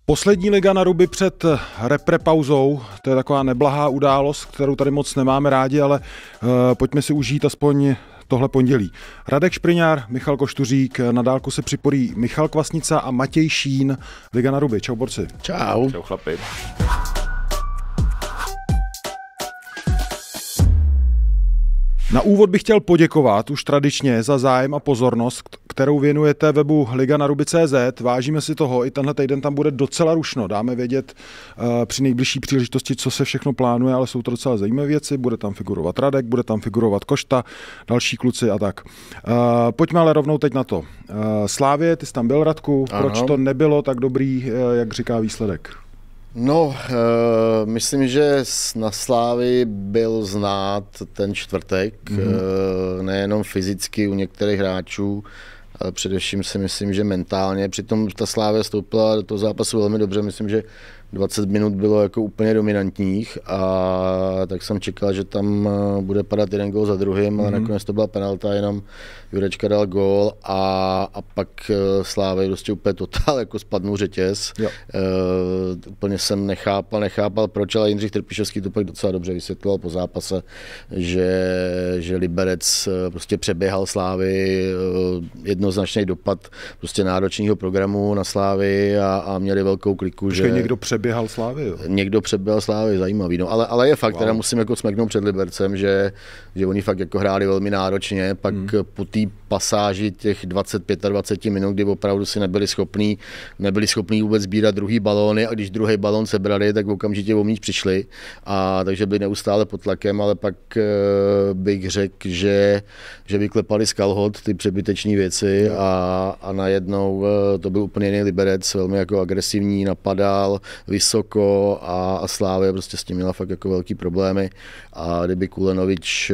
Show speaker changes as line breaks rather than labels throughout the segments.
Poslední liga na ruby před reprepauzou, to je taková neblahá událost, kterou tady moc nemáme rádi, ale pojďme si užít aspoň tohle pondělí. Radek Špriňár, Michal Koštuřík, na dálku se připojí Michal Kvasnica a Matěj Šín. Liga na ruby. Čau borci.
Čau.
Čau chlapi.
Na úvod bych chtěl poděkovat už tradičně za zájem a pozornost, kterou věnujete webu liganaruby.cz. Vážíme si toho, i tenhle týden tam bude docela rušno. Dáme vědět při nejbližší příležitosti, co se všechno plánuje, ale jsou to docela zajímavé věci. Bude tam figurovat Radek, bude tam figurovat Košta, další kluci a tak. Pojďme ale rovnou teď na to. Slávě, ty jsi tam byl, Radku.
Ano.
Proč to nebylo tak dobrý, jak říká výsledek?
No, myslím, že na Slávii byl znát ten čtvrtek, nejenom fyzicky u některých hráčů, ale především si myslím, že mentálně. Přitom ta Slávia vstoupila do toho zápasu velmi dobře, myslím, že 20 minut bylo jako úplně dominantních a tak jsem čekal, že tam bude padat jeden gól za druhým, ale nakonec to byla penalta, jenom Jurečka dal gól a pak Slávě prostě úplně totál jako spadnul řetěz. Úplně jsem nechápal proč, ale Jindřich Trpišovský to pak docela dobře vysvětloval po zápase, že Liberec prostě přeběhal Slávy, jednoznačný dopad prostě náročného programu na Slávy a měli velkou kliku, že
Někdo přeběhal Slávy, jo?
Někdo přeběhal Slávy, zajímavý. No, ale je fakt, teda musím jako smeknout před Libercem, že oni fakt jako hráli velmi náročně, pak po té pasáži těch 25 minut, kdy opravdu si nebyli schopní vůbec sbírat druhý balóny a když druhý balón sebrali, tak okamžitě o míč přišli a takže byli neustále pod tlakem, ale pak bych řekl, že vyklepali z kalhot ty přebytečné věci a najednou to byl úplně jiný Liberec, velmi jako agresivní, napadal vysoko a Slávia prostě s tím měla fakt jako velký problémy a kdyby Kulenovič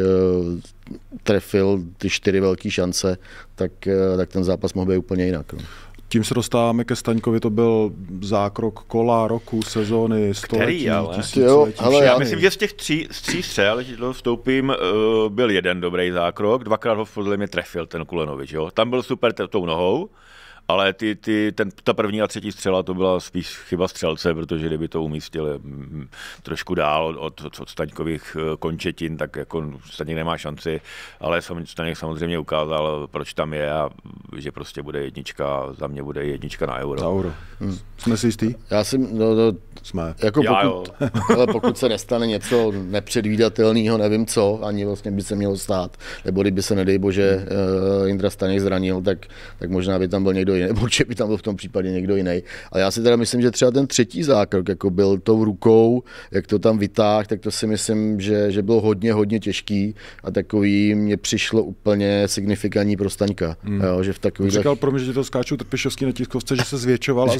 trefil ty 4 velké šance, tak ten zápas mohl být úplně jinak. No.
Tím se dostáváme ke Staňkovi, to byl zákrok kola, roku, sezóny, století, tisíciletí.
Já myslím, že z těch tří střel, že to vstoupím, byl jeden dobrý zákrok, dvakrát ho podle mě trefil ten Kulenovič. Jo? Tam byl super tou nohou, ale ta první a třetí střela to byla spíš chyba střelce, protože kdyby to umístili trošku dál od Staňkových končetin, tak jako Staněk nemá šanci, ale Staněk samozřejmě ukázal, proč tam je a že prostě bude jednička, za mě bude jednička na Euro.
Na Euro. Jsme si jistý?
Já si,
jsme.
Jako pokud se nestane něco nepředvídatelného, nevím co, ani vlastně by se mělo stát, nebo kdyby se, nedej bože, Jindra Staněk zranil, tak možná by tam byl někdo jiný, nebo určitě by tam byl v tom případě někdo jiný. Ale já si teda myslím, že třeba ten třetí zákrok, jako byl tou rukou, jak to tam vytáhl, tak to si myslím, že bylo hodně těžký a takový mě přišlo úplně signifikantní pro Staňka. Jo, že v takových...
Říkal pro mě, že to skáču Trpišovský na tiskovce, že se zvětšoval.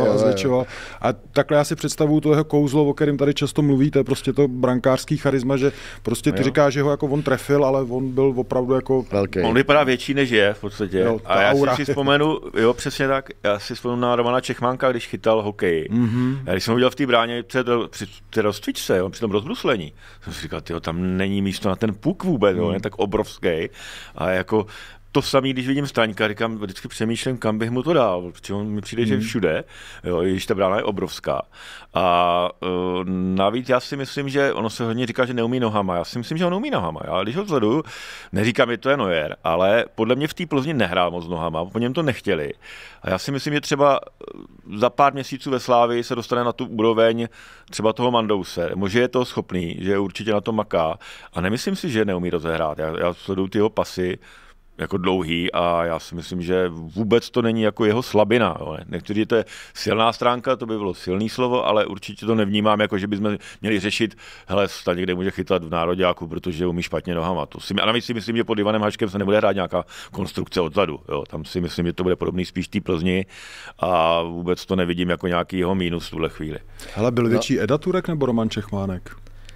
A takhle já si představuju to jeho kouzlo, o kterém tady často mluvíte, prostě to brankářský charisma, že prostě ty říkáš, že ho jako on trefil, ale on byl opravdu jako
velký.
On vypadá větší, než je v podstatě.
Jo,
a já si vzpomenu, jo, přesně tak, já si vzpomenu na Romana Čechmánka, když chytal hokej. Já když jsem ho viděl v té bráně při té rozcvičce, jo, při tom rozbruslení, jsem si říkal, tyjo, tam není místo na ten puk vůbec, jo, je tak obrovský. A jako to samé, když vidím Staňka, říkám, vždycky přemýšlím, kam bych mu to dal, protože on mi přijde, že všude, jo, když ta brána je obrovská. A navíc já si myslím, že ono se hodně říká, že neumí nohama. Já si myslím, že on neumí nohama. Já když ho sleduju, neříkám, že to je Neuer, ale podle mě v té Plzni nehrál moc nohama, po něm to nechtěli. A já si myslím, že třeba za pár měsíců ve Slávii se dostane na tu úroveň třeba toho Mandouse. Možná je to schopný, že určitě na to maká. A nemyslím si, že neumí rozehrát. Já sleduju ty jeho pasy jako dlouhý a já si myslím, že vůbec to není jako jeho slabina. Jo. Někteří to je silná stránka, to by bylo silný slovo, ale určitě to nevnímám, jako že bychom měli řešit, hele, Staněk kde může chytat v nároďáku, protože umí špatně nohama. A navíc si myslím, že pod Ivanem Haškem se nebude hrát nějaká konstrukce odzadu. Jo. Tam si myslím, že to bude podobný spíš té Plzni a vůbec to nevidím jako nějaký jeho mínus v tuhle chvíli.
Hele, byl větší Eda Turek nebo Roman Čechmánek?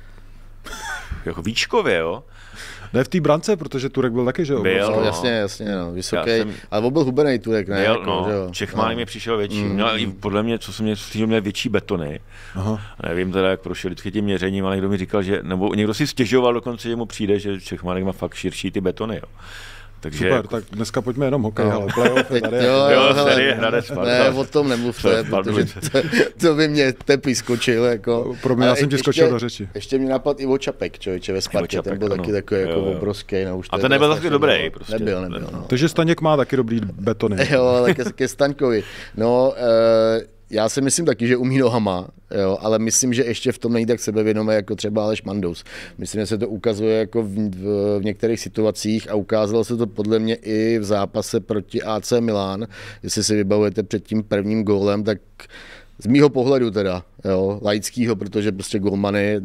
Jako výčkově, jo?
Ne v té brance, protože Turek byl taky, že jo?
Byl, jasně, no, vysoký, ale on byl hubenej Turek, ne?
Byl, no, Čechmánek mi přišel větší, měl i podle mě, co jsem měl větší betony. Aha. Nevím teda, jak prošel vždycky tím měřením, ale někdo mi říkal, že, nebo někdo si stěžoval dokonce, že mu přijde, že Čechmánek má fakt širší ty betony, jo. Takže
super,
jako...
tak dneska pojďme jenom hokej, ale playoff je tady.
Jo, série Hradec Sparta.
Ne, o tom nemluvte, protože to by mě tepí skočil. Jako.
Pro mě, já jsem ti skočil do řeči.
Ještě mi napadl Ivo Čapek, člověče, ve Spartě, ten byl taky takový jako obrovský. No,
a ten nebyl taky dobrý. Prostě.
Nebyl. No.
Takže Staněk má taky dobrý betony.
Jo, ale ke Staňkovi. No, já si myslím taky, že umí nohama, jo, ale myslím, že ještě v tom není tak sebevědomý jako třeba Aleš Mandous. Myslím, že se to ukazuje jako v některých situacích a ukázalo se to podle mě i v zápase proti AC Milan. Jestli si vybavujete před tím prvním gólem, tak z mýho pohledu teda, jo, laickýho, protože prostě golmany,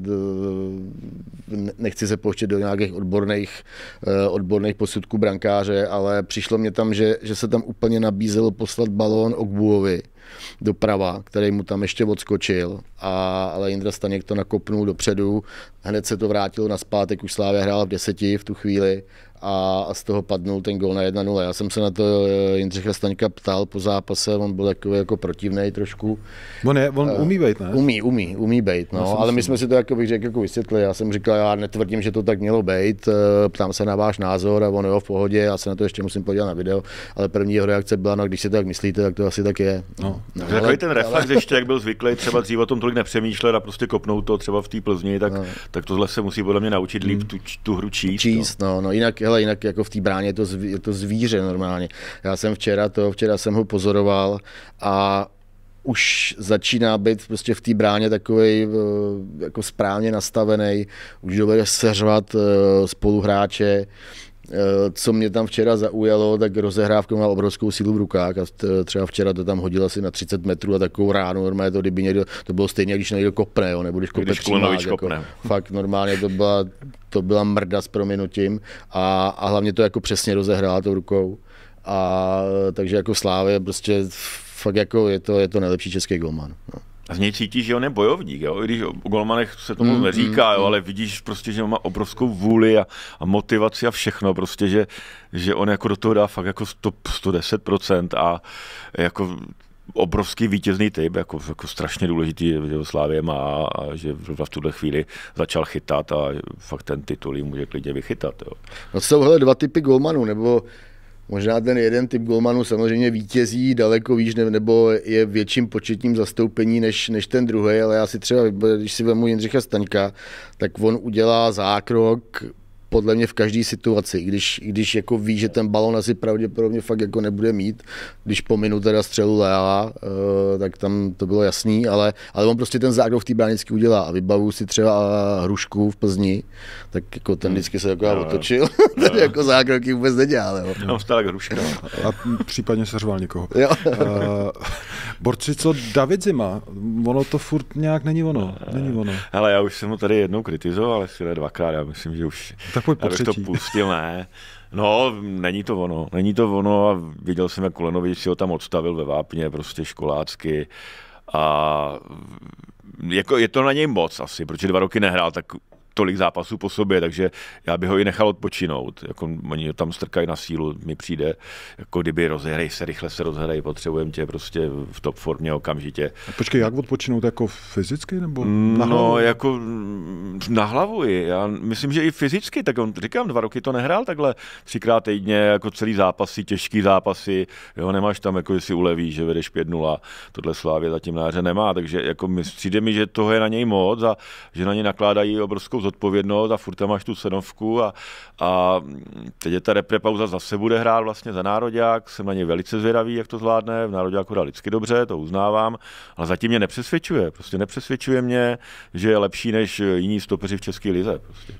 nechci se pouštět do nějakých odborných posudků brankáře, ale přišlo mě tam, že se tam úplně nabízelo poslat balón Ogbuovi doprava, který mu tam ještě odskočil, ale Jindra Staněk to nakopnul dopředu, hned se to vrátilo nazpátek, už Slavia hrála v 10 v tu chvíli a z toho padnul ten gól na 1-0. Já jsem se na to Jindřicha Staňka ptal po zápase, on byl takový jako protivnej trošku.
On umí bejt, ne?
Umí bejt, no, ale my jsme si to, jako bych řekl, jako vysvětlili. Já jsem říkal, já netvrdím, že to tak mělo bejt, ptám se na váš názor a on jo, v pohodě, já se na to ještě musím podívat na video, ale první jeho reakce byla, no, když si to tak myslíte, tak to asi tak je.
No, takový ten reflex ještě, jak byl zvyklý, třeba dřív o tom tolik nepřemýšlet a prostě kopnout to třeba v té Plzni, tak tohle se musí podle mě naučit líp tu hru číst.
No, jinak jako v té bráně je to zvíře normálně. Já jsem včera jsem ho pozoroval a už začíná být prostě v té bráně takovej jako správně nastavený, už dovede seřvat spoluhráče. Co mě tam včera zaujalo, tak rozehrávka má obrovskou sílu v rukách a třeba včera to tam hodil asi na 30 metrů a takovou ránu, normálně to, kdyby někdo, to bylo stejně, když někdo kopne, jo, nebo když kope přímák, jako, fakt normálně to byla mrda s prominutím a hlavně to jako přesně rozehrála tou rukou a takže jako Slavie prostě fakt jako je to nejlepší český golman. No.
A z něj cítíš, že on je bojovník, jo? I když o golmanech se tomu neříká, jo? Ale vidíš prostě, že on má obrovskou vůli a motivaci a všechno, prostě, že on jako do toho dá fakt jako 110% a jako obrovský vítězný typ, jako strašně důležitý, že ho Slavie má a že v tuhle chvíli začal chytat a fakt ten titul jim může klidně vychytat. Jo?
No jsou dva typy golmanů, nebo možná ten jeden typ golmanů samozřejmě vítězí daleko výš, nebo je větším početním zastoupení než ten druhý, ale já si třeba, když si vemu Jindřicha Staňka, tak on udělá zákrok podle mě v každé situaci, když jako ví, že ten balon asi pravděpodobně fakt jako nebude mít, když pominu teda střelu Leala, tak tam to bylo jasný, ale on prostě ten zákrok v té bránicky udělá a vybavuju si třeba Hrušku v Plzni, tak jako ten vždycky se jako otočil, ten jako zákroky vůbec nedělal.
No, tak Hruška.
A případně seřval někoho. Borci, co David Zima, ono to furt nějak není ono.
Hele, já už jsem ho tady jednou kritizoval, asi ne dvakrát, já myslím, že už
já bych
to pustil, ne. No, není to ono a viděl jsem, jak Kulenovič si ho tam odstavil ve vápně, prostě školácky a jako je to na něj moc asi, protože 2 roky nehrál tak tolik zápasů po sobě, takže já bych ho i nechal odpočinout. Jako oni tam strkají na sílu, mi přijde, jako kdyby rychle se rozhrají, potřebujeme tě prostě v top formě okamžitě.
A počkej, jak odpočinout, jako fyzicky nebo na hlavu?
No, jako na hlavu. Já myslím, že i fyzicky, tak on, říkám, 2 roky to nehrál takhle 3krát týdně, jako celý zápasy, těžký zápasy, jo, nemáš tam, jako jestli ulevíš, že vedeš 5-0, tohle Slavie zatím na hře nemá, takže jako přijde mi, že toho je na něj moc a že na něj nakládají obrovskou zodpovědnost a furt tam máš tu cenovku a teď je ta reprepauza, zase bude hrát vlastně za nároďák, jsem na něj velice zvědavý, jak to zvládne, v nároďáku hrál vždycky dobře, to uznávám, ale zatím mě nepřesvědčuje mě, že je lepší než jiní stopeři v české lize. Prostě.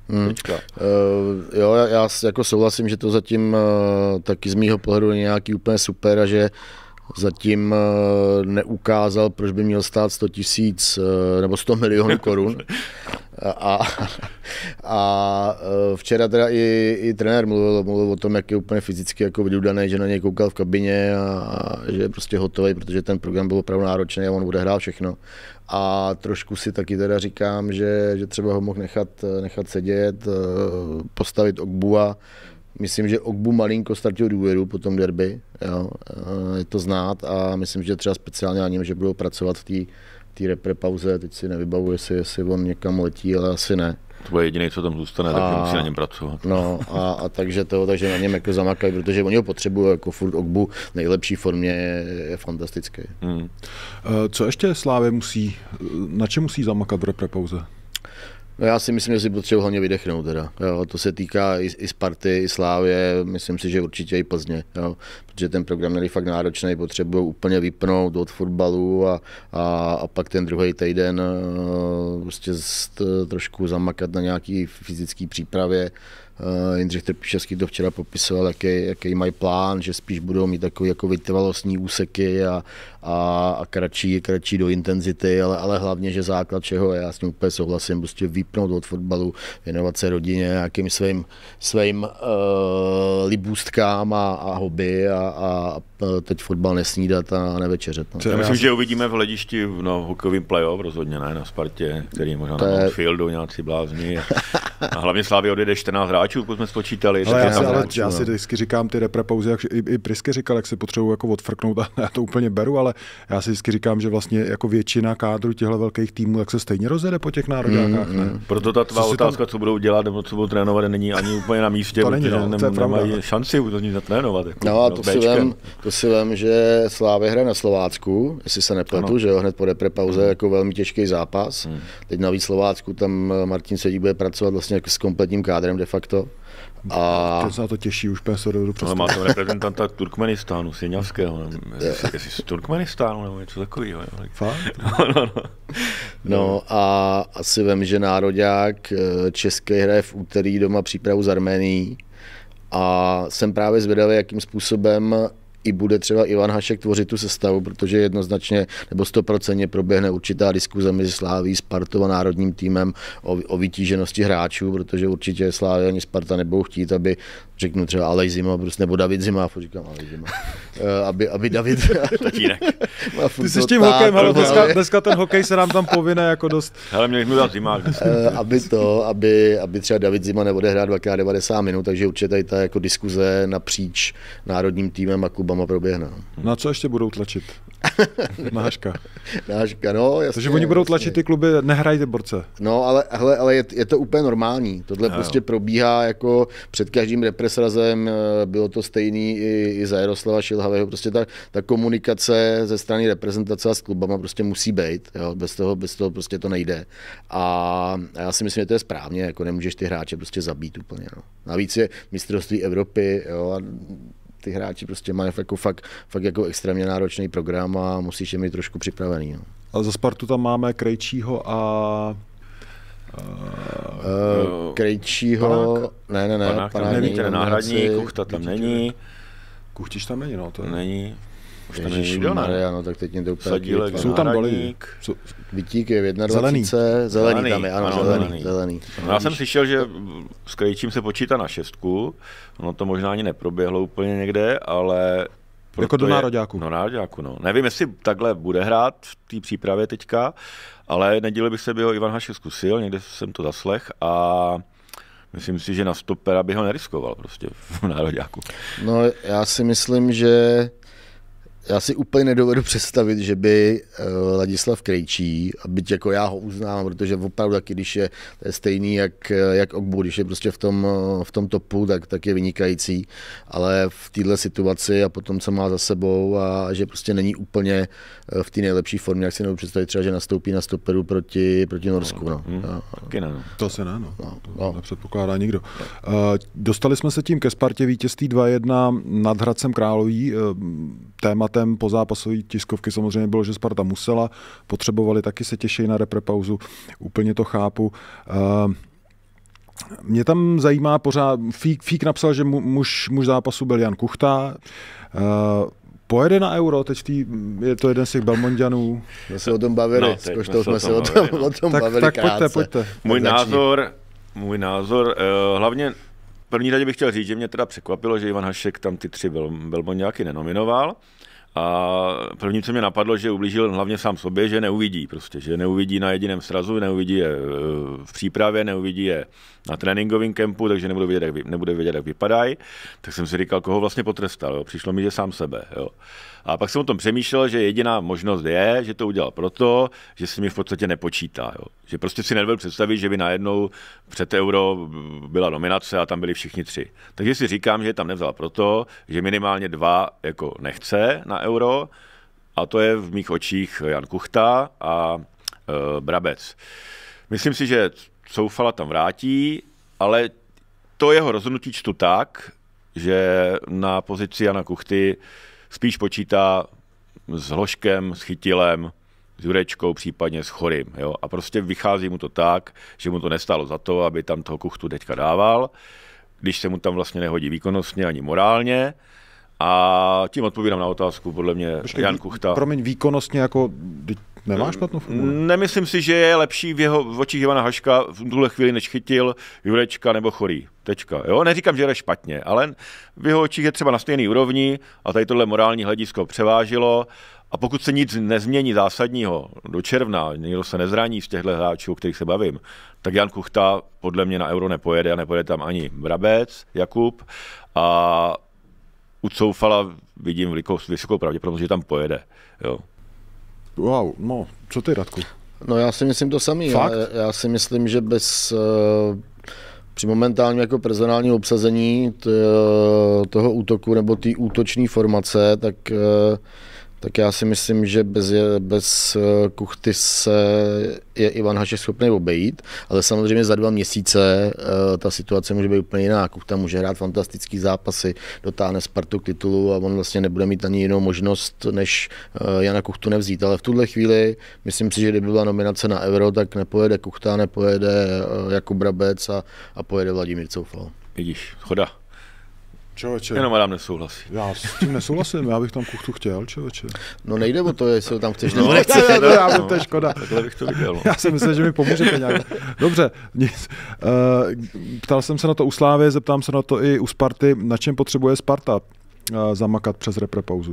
Jo, já jako souhlasím, že to zatím taky z mýho pohledu je nějaký úplně super a že zatím neukázal, proč by měl stát 100 000 nebo 100 milionů korun. A včera teda i trenér mluvil o tom, jak je úplně fyzicky jako vydudaný, že na něj koukal v kabině a že je prostě hotový, protože ten program byl opravdu náročný a on odehrál všechno. A trošku si taky teda říkám, že třeba ho mohl nechat sedět, postavit Ogbua. Myslím, že Ogbu malinko ztratil důvěru po tom derby, jo, je to znát a myslím, že třeba speciálně na něm, že budou pracovat v té té repre pauze, teď si nevybavuji, jestli on někam letí, ale asi ne.
To bude jediný, co tam zůstane, takže musí na něm pracovat.
No a takže na něm jako zamakají, protože oni ho potřebují, jako furt Ogbu v nejlepší formě je fantastický.
Co ještě Slávě na čem musí zamakat v repre pauze?
No já si myslím, že si potřebuji hlavně vydechnout teda. Jo, to se týká i Sparty, i Slávě, myslím si, že určitě i Plzně, jo, protože ten program je fakt náročný, potřebují úplně vypnout od fotbalu a pak ten druhý týden prostě trošku zamakat na nějaký fyzické přípravě. Jindřich Trpišovský to včera popisoval, jaký mají plán, že spíš budou mít takový jako vytrvalostní úseky a kratší do intenzity, ale hlavně, že základ čeho, já s ním úplně souhlasím, prostě vypnout od fotbalu, věnovat se rodině, nějakým svým libůstkám a hobby a teď fotbal nesnídat a nevečeřet. No.
Já myslím, že uvidíme v hledišti v hokejovém playoff, rozhodně ne na Spartě, který možná na Mountfieldu nějací blázni. A hlavně Slávě odjede 14 hráčů, pokud jsme spočítali.
Ale já si vždycky říkám ty repre pauzy, jak i Prisky říkal, jak si potřebuji jako odfrknout a já to úplně beru, ale já si vždycky říkám, že vlastně jako většina kádru těchto velkých týmů, jak se stejně rozjede po těch nároďákách.
Proto ta tvá otázka, co budou dělat nebo co budou trénovat, není ani úplně na místě,
to protože
nemají šanci to nic zatrénovat. Jako,
no a to si vem, že Slávě hraje na Slovácku, jestli se nepletu, že jo, hned po repre pauze jako velmi těžký zápas. Teď navíc Slovácku tam Martin Sedík bude pracovat vlastně jako s kompletním kádrem de facto.
A to se na to těší už pěs do
ale má tam reprezentanta Turkmenistánu, Siňavského, jestli z Turkmenistánu nebo něco takového.
No a asi vem, že nároďák český hraje v úterý doma přípravu z Arménií a jsem právě zvědavý, jakým způsobem i bude třeba Ivan Hašek tvořit tu sestavu, protože jednoznačně nebo 100% proběhne určitá diskuze mezi Sláví, Spartou a národním týmem o vytíženosti hráčů, protože určitě Slávě ani Sparta nebudou chtít, aby řeknu třeba Alej Zima, nebo David Zima, říkám Alej Zima, aby David...
Ty jsi s tím hokejem, ale dneska ten hokej se nám tam povinne jako dost...
Hele, měli jsme dát Zimák.
aby třeba David Zima neodehrál 2x90 minut, takže určitě tady ta jako diskuze napříč národním týmem a klubama proběhne.
Na co ještě budou tlačit? Na Haška.
Na Haška, no jasně.
Takže oni budou tlačit ty kluby, nehrajte borce.
No, ale je to úplně normální. Tohle prostě probíhá jako před každým represrazem, bylo to stejný i za Jaroslava Šilhavého. Prostě ta komunikace ze strany reprezentace a s klubama prostě musí být. Jo? Bez toho prostě to nejde. A já si myslím, že to je správně, jako nemůžeš ty hráče prostě zabít úplně. No. Navíc je mistrovství Evropy, jo, a ty hráči prostě mají jako fakt jako extrémně náročný program a musíš je mít trošku připravený. No.
A za Spartu tam máme Krejčího a...
Krejčího... Ne,
Panák není, ten náhradník, Kuchta tam není.
Kuchtiš tam není, no. To je...
Není. Už tam
není nikdo, ne? No, tak teď mě to úplně...
Sadílek,
jsou tam balí.
Vítík je v 21. Zelený tam je, ano, zelený.
No, já jsem slyšel, že s Krejčím se počítá na 6. No to možná ani neproběhlo úplně někde, ale...
Jako do nároďáku.
No nároďáku, no. Nevím, jestli takhle bude hrát v té přípravě teďka, ale nedělil bych se, by ho Ivan Hašek zkusil, někde jsem to zaslech a myslím si, že na stopera by ho neriskoval prostě v nároďáku.
No já si myslím, že já si úplně nedovedu představit, že by Ladislav Krejčí, byť jako já ho uznám, protože opravdu taky, když je stejný jak Ogbu, když je prostě v tom topu, tak je vynikající, ale v této situaci a potom, co má za sebou a že prostě není úplně v té nejlepší formě, jak si nebudu představit třeba, že nastoupí na stoperu proti Norsku. No.
Taky ne.
To se ne, to nepředpokládá nikdo. Dostali jsme se tím ke Spartě, vítězství 2-1 nad Hradcem Králové. Tématem pozápasové tiskovky samozřejmě bylo, že Sparta musela, potřebovali, taky se těší na reprepauzu, úplně to chápu. Mě tam zajímá pořád, Fík napsal, že muž zápasu byl Jan Kuchta, pojede na Euro, teď je to jeden z těch Belmondianů.
My se o tom bavili, jsme se o tom bavili
krátce. Pojďte.
Můj názor, hlavně v první řadě bych chtěl říct, že mě teda překvapilo, že Ivan Hašek tam ty 3 Belmondiáky nenominoval. A první, co mě napadlo, že ublížil hlavně sám sobě, že neuvidí prostě, že neuvidí na jediném srazu, neuvidí je v přípravě, neuvidí je na tréninkovém kempu, takže nebude vědět, jak vypadají. Tak jsem si říkal, koho vlastně potrestal. Jo. Přišlo mi, že sám sebe. Jo. A pak jsem o tom přemýšlel, že jediná možnost je, že to udělal proto, že si mi v podstatě nepočítá. Jo. Že prostě si nedovedl představit, že by najednou před Euro byla nominace a tam byli všichni 3. Takže si říkám, že je tam nevzal proto, že minimálně 2 jako nechce na Euro, a to je v mých očích Jan Kuchta a Brabec. Myslím si, že Coufala tam vrátí, ale to jeho rozhodnutí čtu tak, že na pozici Jana Kuchty spíš počítá s Hloškem, s Chytilem, s Jurečkou, případně s Chorým. Jo? A prostě vychází mu to tak, že mu to nestálo za to, aby tam toho Kuchtu teďka dával, když se mu tam vlastně nehodí výkonnostně ani morálně. A tím odpovídám na otázku, podle mě Jan Kuchta.
Promiň, výkonnostně jako nemá špatnou formu?
Nemyslím si, že je lepší v očích Ivana Haška v tuhle chvíli, než Chytil, Jurečka nebo Chorý. Tečka. Jo? Neříkám, že je špatně, ale v jeho očích je třeba na stejné úrovni a tady tohle morální hledisko převážilo. A pokud se nic nezmění zásadního do června, někdo se nezraní z těchto hráčů, o kterých se bavím, tak Jan Kuchta podle mě na Euro nepojede a nepojede tam ani Brabec, Jakub. A u Coufala vidím vysokou pravděpodobnost, že tam pojede. Jo.
Wow, no, co ty, Radku?
No já si myslím to samý. Já si myslím, že bez při momentálním jako personálním obsazení toho útoku nebo té útoční formace, tak já si myslím, že bez Kuchty se je Ivan Hašek schopný obejít, ale samozřejmě za 2 měsíce ta situace může být úplně jiná. Kuchta může hrát fantastický zápasy, dotáhne Spartu k titulu a on vlastně nebude mít ani jinou možnost, než Jana Kuchtu nevzít. Ale v tuhle chvíli myslím si, že kdyby byla nominace na Euro, tak nepojede Kuchta, nepojede Jakub Brabec a pojede Vladimír Coufal.
Vidíš, choda.
Člověče.
Jenom Adam nesouhlasí.
Já s tím nesouhlasím, já bych tam Kuchtu chtěl, člověče.
No nejde o to, jestli ho tam chceš nebo nechceš.
To je škoda.
Takhle bych to viděl. No.
Já si myslím, že mi pomůžete nějak. Dobře, nic. Ptal jsem se na to u Slávy, zeptám se na to i u Sparty. Na čem potřebuje Sparta zamakat přes reprepauzu?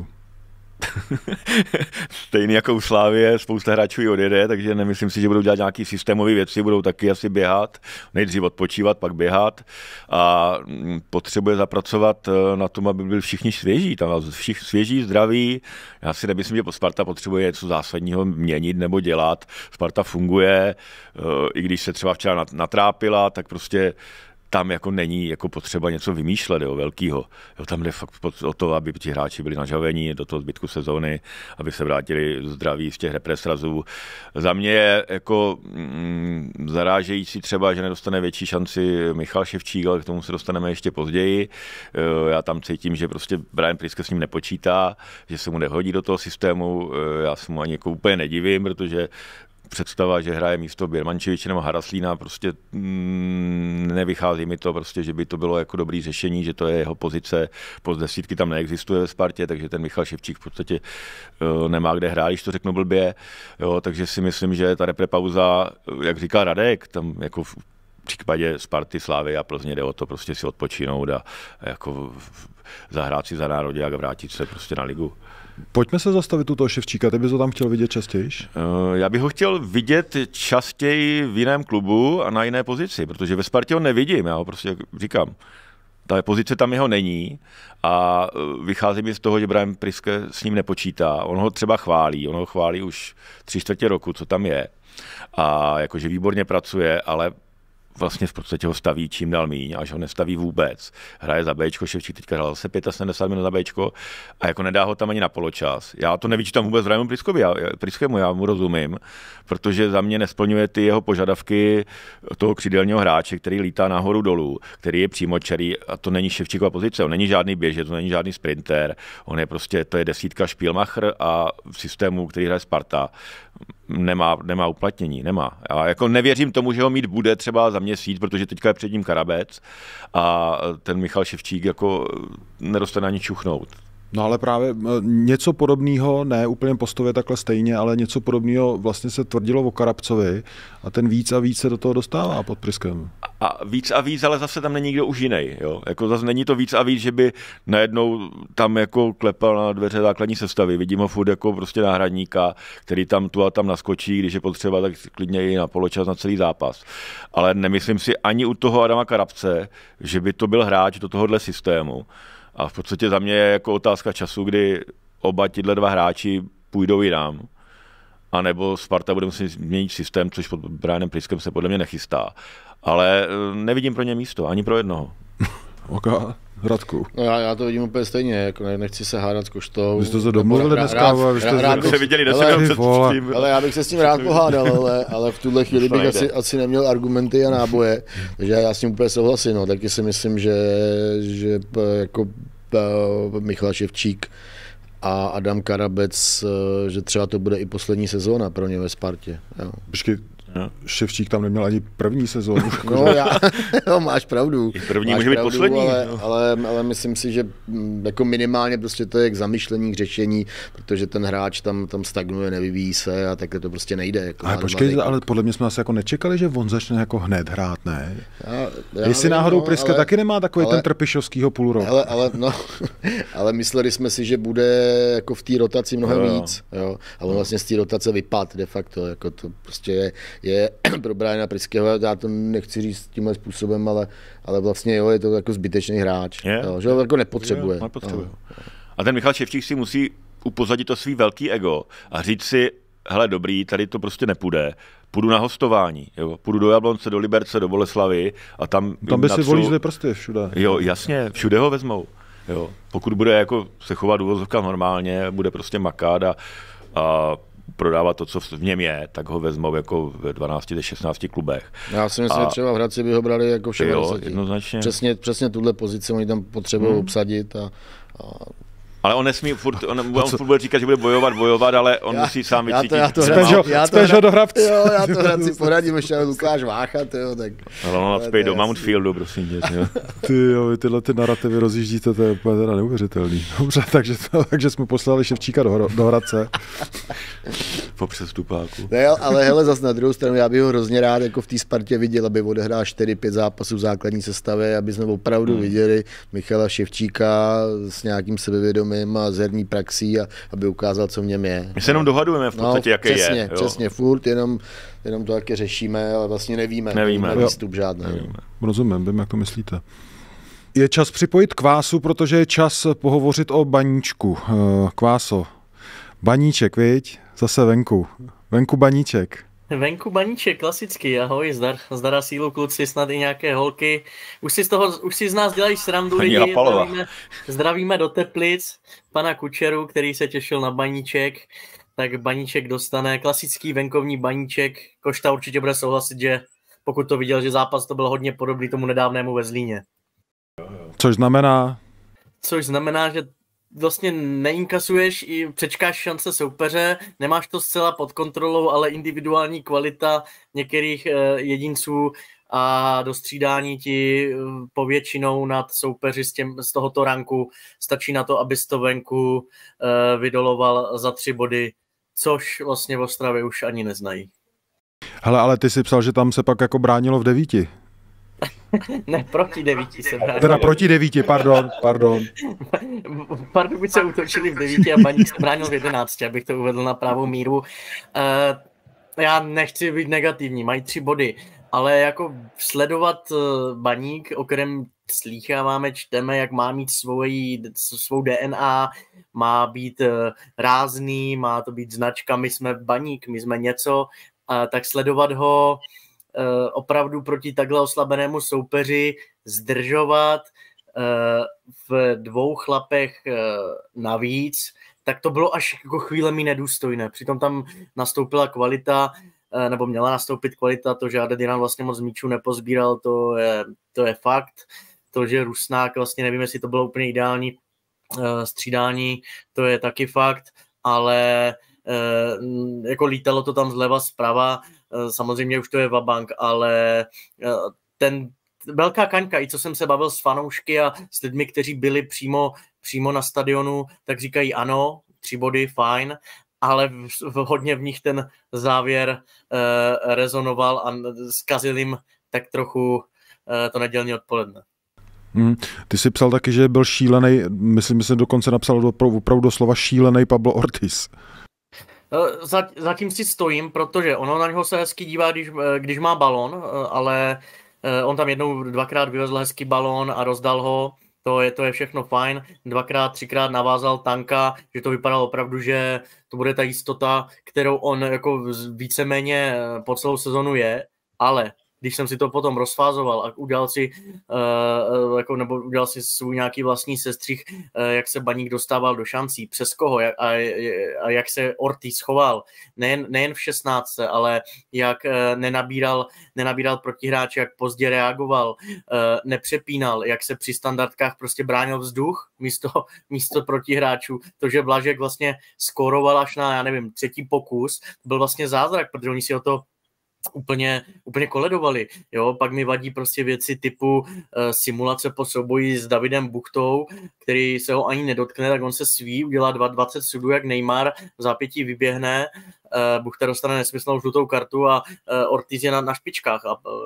Stejný jako u Slávie, spousta hráčů ji odjede, takže nemyslím si, že budou dělat nějaké systémové věci, budou taky asi běhat, nejdřív odpočívat, pak běhat a potřebuje zapracovat na tom, aby byli všichni svěží, tam svěží, zdraví. Já si nemyslím, že Sparta potřebuje něco zásadního měnit nebo dělat. Sparta funguje, i když se třeba včera natrápila, tak prostě tam jako není jako potřeba něco vymýšlet, jo, velkýho. Jo, tam jde fakt o to, aby ti hráči byli nažavení do toho zbytku sezóny, aby se vrátili zdraví z těch represrazů. Za mě je jako zarážející třeba, že nedostane větší šanci Michal Ševčík, ale k tomu se dostaneme ještě později. Já tam cítím, že prostě Brian Priske s ním nepočítá, že se mu nehodí do toho systému. Já se mu ani jako úplně nedivím, protože představa, že hraje místo Birmančeviče nebo Haraslína, prostě nevychází mi to, prostě, že by to bylo jako dobrý řešení, že to je jeho pozice, post 10 tam neexistuje ve Spartě, takže ten Michal Ševčík v podstatě nemá kde hrát, když to řeknu blbě, jo, takže si myslím, že ta reprepauza, jak říká Radek, tam jako v případě Sparty, Slávy a Plzně jde o to prostě si odpočinout a jako zahrát si za národě a vrátit se prostě na ligu.
Pojďme se zastavit u toho Ševčíka, ty bys ho tam chtěl vidět častěji?
Já bych ho chtěl vidět častěji v jiném klubu a na jiné pozici, protože ve Spartě ho nevidím, já ho prostě říkám. Ta pozice tam jeho není a vychází mi z toho, že Brian Priske s ním nepočítá. On ho třeba chválí, už 3/4 roku, co tam je. A jakože výborně pracuje, ale vlastně v podstatě ho staví čím dál míň, až ho nestaví vůbec. Hraje za Bčko, Ševčík teďka hrál zase 75 minut za Bčko a jako nedá ho tam ani na poločas. Já to nevyčítám vůbec Brianu Priskému, já mu rozumím, protože za mě nesplňuje ty jeho požadavky toho křídelního hráče, který lítá nahoru dolů, který je přímočarý a to není Ševčíkova pozice, on není žádný běžec, to není žádný sprinter, on je prostě, to je 10 Špílmacher a v systému, který hraje Sparta, nemá uplatnění, nemá. Já jako nevěřím tomu, že ho mít bude třeba za měsíc, protože teďka je před ním Karabec a ten Michal Ševčík jako nedostane ani čuchnout.
No ale právě něco podobného, ne úplně postově takhle stejně, ale něco podobného vlastně se tvrdilo o Karabcovi a ten víc a víc se do toho dostává pod Priskem.
A víc, ale zase tam není nikdo už jiný. Jo? Jako zase není to víc a víc, že by najednou tam jako klepal na dveře základní sestavy. Vidím ho furt jako prostě náhradníka, který tam tu a tam naskočí, když je potřeba, tak klidně i na poločas na celý zápas. Ale nemyslím si ani u toho Adama Karabce, že by to byl hráč do tohohle systému. A v podstatě za mě je jako otázka času, kdy oba tihle dva hráči půjdou jinam. A nebo Sparta bude muset změnit systém, což pod Brianem Priskem se podle mě nechystá. Ale nevidím pro ně místo, ani pro jednoho.
Ok, Radku.
No já to vidím úplně stejně, jako nechci se hádat s Koštou.
Vy jste se domluvili dneska, vy jste
se viděli 10 minut před tím.
Ale já bych se s tím rád pohádal, ale v tuhle chvíli bych asi neměl argumenty a náboje, takže já s tím úplně souhlasím. No. Taky si myslím, že jako Michal Ševčík a Adam Karabec, že třeba to bude i poslední sezóna pro ně ve Spartě. Jo.
Počkej, Ševčík tam neměl ani první sezónu.
No, máš pravdu.
I první může být poslední.
Ale myslím si, že jako minimálně prostě to je k zamyšlení, k řešení, protože ten hráč tam stagnuje, nevyvíjí se a takhle to prostě nejde. Jako
ale počkej, ale podle mě jsme asi jako nečekali, že on začne jako hned hrát, ne? Jestli
nevím,
náhodou Priska taky nemá takový ten trpišovskýho půlrok.
Ale mysleli jsme si, že bude jako v té rotaci mnohem víc. Jo? A on vlastně z té rotace vypad de facto. Jako to prostě je pro Briana Priského, já to nechci říct tímhle způsobem, ale vlastně jo, je to jako zbytečný hráč, jo, že ho jako nepotřebuje.
A ten Michal Ševčík si musí upozadit to svý velký ego a říct si, hele dobrý, tady to prostě nepůjde, půjdu na hostování, jo, půjdu do Jablonce, do Liberce, do Boleslavy a tam
by si volízli prsty všude.
Jo, jasně, všude ho vezmou. Jo. Pokud bude jako se chovat uvozovka normálně, bude prostě makat a prodávat to, co v něm je, tak ho vezmou jako ve 12-16 klubech.
Já si myslím, že třeba v Hradci by ho brali jako všem.
Jo, jednoznačně.
Přesně tuhle pozici oni tam potřebují obsadit a
ale on nesmí on furt bude říkat, že bude bojovat, ale on musí sám vycítit.
Spežo do Hradce.
Jo, já to Hradci poradím, ještě Lukáš Vácha, jo, tak.
Ale on spěj do Mountfieldu, prosím tě.
Ty jo, vy tyhle narrativy rozjíždíte, to je úplně teda neuvěřitelný. Dobře, takže jsme poslali Ševčíka do Hradce.
Po přestupáku.
Ne, ale hele, zase na druhou stranu, já bych ho hrozně rád jako v té Spartě viděl, aby odehrál 4-5 zápasů v základní sestavě, aby jsme opravdu viděli Michala Ševčíka s nějakým sebevědomím a s herní praxí a aby ukázal, co v něm je.
My se jenom dohadujeme v podstatě, jaký je.
Přesně, furt, jenom to taky řešíme, ale vlastně nevíme výstup žádný.
Rozumím, vím, jak to myslíte. Je čas připojit Kvásu, protože je čas pohovořit o Baníčku. Kváso, Baníček, viď? Zase venku Baníček.
Venku Baníček, klasický, ahoj, zdar a sílu kluci, snad i nějaké holky. Už si z nás dělají srandu lidi, zdravíme do Teplic, pana Kučeru, který se těšil na Baníček, tak Baníček dostane klasický venkovní Baníček. Košta určitě bude souhlasit, že pokud to viděl, že zápas to byl hodně podobný tomu nedávnému ve Zlíně.
Což znamená, že vlastně neinkasuješ i přečkáš šance soupeře, nemáš to zcela pod kontrolou, ale individuální kvalita některých jedinců a do střídání ti povětšinou nad soupeři z tohoto ranku stačí na to, abys to venku vydoloval za 3 body, což vlastně v Ostravě už ani neznají. Hele, ale ty si psal, že tam se pak jako bránilo v 9.
Ne, proti 9 se bránilo.
Teda proti 9, pardon.
Pardubice útočili v 9 a Baník se bránil v 11, abych to uvedl na pravou míru. Já nechci být negativní, mají 3 body, ale jako sledovat Baník, o kterém slýcháváme, čteme, jak má mít svou DNA, má být rázný, má to být značka, my jsme Baník, my jsme něco, tak sledovat ho opravdu proti takhle oslabenému soupeři, zdržovat v 2 chlapech navíc, tak to bylo až jako chvílemi nedůstojné. Přitom tam nastoupila kvalita, nebo měla nastoupit kvalita, to, že Adediran vlastně moc míčů nepozbíral, to je fakt. To, že Rusnák vlastně nevím, jestli to bylo úplně ideální střídání, to je taky fakt, ale jako lítalo to tam zleva zprava, samozřejmě už to je vabank, ale ten velká kaňka, i co jsem se bavil s fanoušky a s lidmi, kteří byli přímo přímo na stadionu, tak říkají ano, 3 body, fajn, ale hodně v nich ten závěr rezonoval a zkazil jim tak trochu to nedělní odpoledne.
Ty jsi psal taky, že byl šílený, myslím, že dokonce napsal opravdu doslova šílený Pablo Ortiz.
Zatím si stojím, protože ono na něho se hezky dívá, když má balón, ale on tam dvakrát vyvezl hezký balón a rozdal ho, to je všechno fajn, 2x, 3x navázal Tanka, že to vypadalo opravdu, že to bude ta jistota, kterou on jako víceméně po celou sezonu je, ale když jsem si to potom rozfázoval a udělal si svůj nějaký vlastní sestřih, jak se Baník dostával do šancí, přes koho a jak se Ortiz choval, nejen v 16, ale jak nenabíral protihráče, jak pozdě reagoval, nepřepínal, jak se při standardkách prostě bránil vzduch místo protihráčů. To, že Blažek vlastně skóroval až na, 3. pokus, byl vlastně zázrak, protože oni si o to úplně koledovali. Jo? Pak mi vadí prostě věci typu simulace po souboji s Davidem Buchtou, který se ho ani nedotkne, tak on se sví, udělá 20 sudů jak Neymar, v zápětí vyběhne, Buchta dostane nesmyslnou žlutou kartu a Ortiz je na špičkách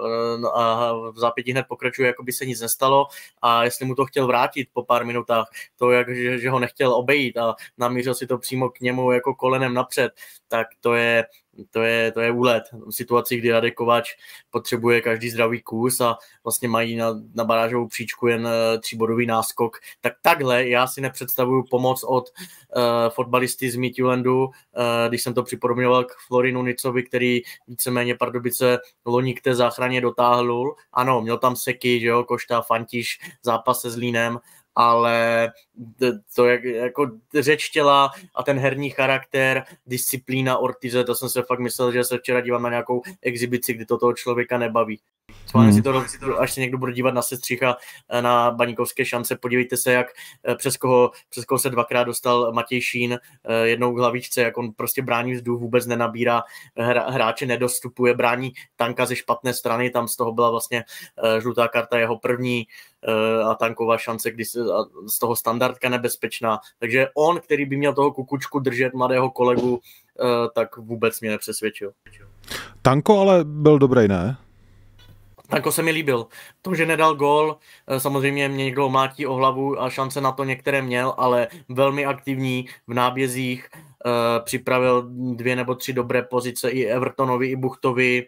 a v zápětí hned pokračuje, jako by se nic nestalo, a jestli mu to chtěl vrátit po pár minutách, to, že ho nechtěl obejít a namířil si to přímo k němu jako kolenem napřed, tak to je úlet. V situaci, kdy Radek Kováč potřebuje každý zdravý kus a vlastně mají na barážovou příčku jen 3bodový náskok, tak takhle já si nepředstavuju pomoc od fotbalisty z Midtjyllandu, když jsem to připodobňoval k Florinu Nicovi, který víceméně Pardubice loni k té záchraně dotáhl. Ano, měl tam seky, že jo, Košta, Fantiš, zápas se Zlínem, ale to jako řeč těla a ten herní charakter, disciplína Ortize, to jsem se fakt myslel, že se včera dívám na nějakou exibici, kdy to toho člověka nebaví. Si to, až se někdo bude dívat na sestřih a na baníkovské šance, podívejte se, jak přes koho se 2x dostal Matěj Šín, jednou k hlavičce, jak on prostě brání vzduch, vůbec nenabírá hráče, nedostupuje, brání Tanka ze špatné strany, tam z toho byla vlastně žlutá karta jeho první a Tankova šance, kdy z toho standardka nebezpečná. Takže on, který by měl toho Kukučku držet, mladého kolegu, tak vůbec mě nepřesvědčil.
Tanko ale byl dobrý, ne?
Tanko se mi líbil. To, že nedal gól, samozřejmě mě někdo omlátí o hlavu a šance na to některé měl, ale velmi aktivní v nábězích, připravil 2 nebo 3 dobré pozice i Evertonovi, i Buchtovi,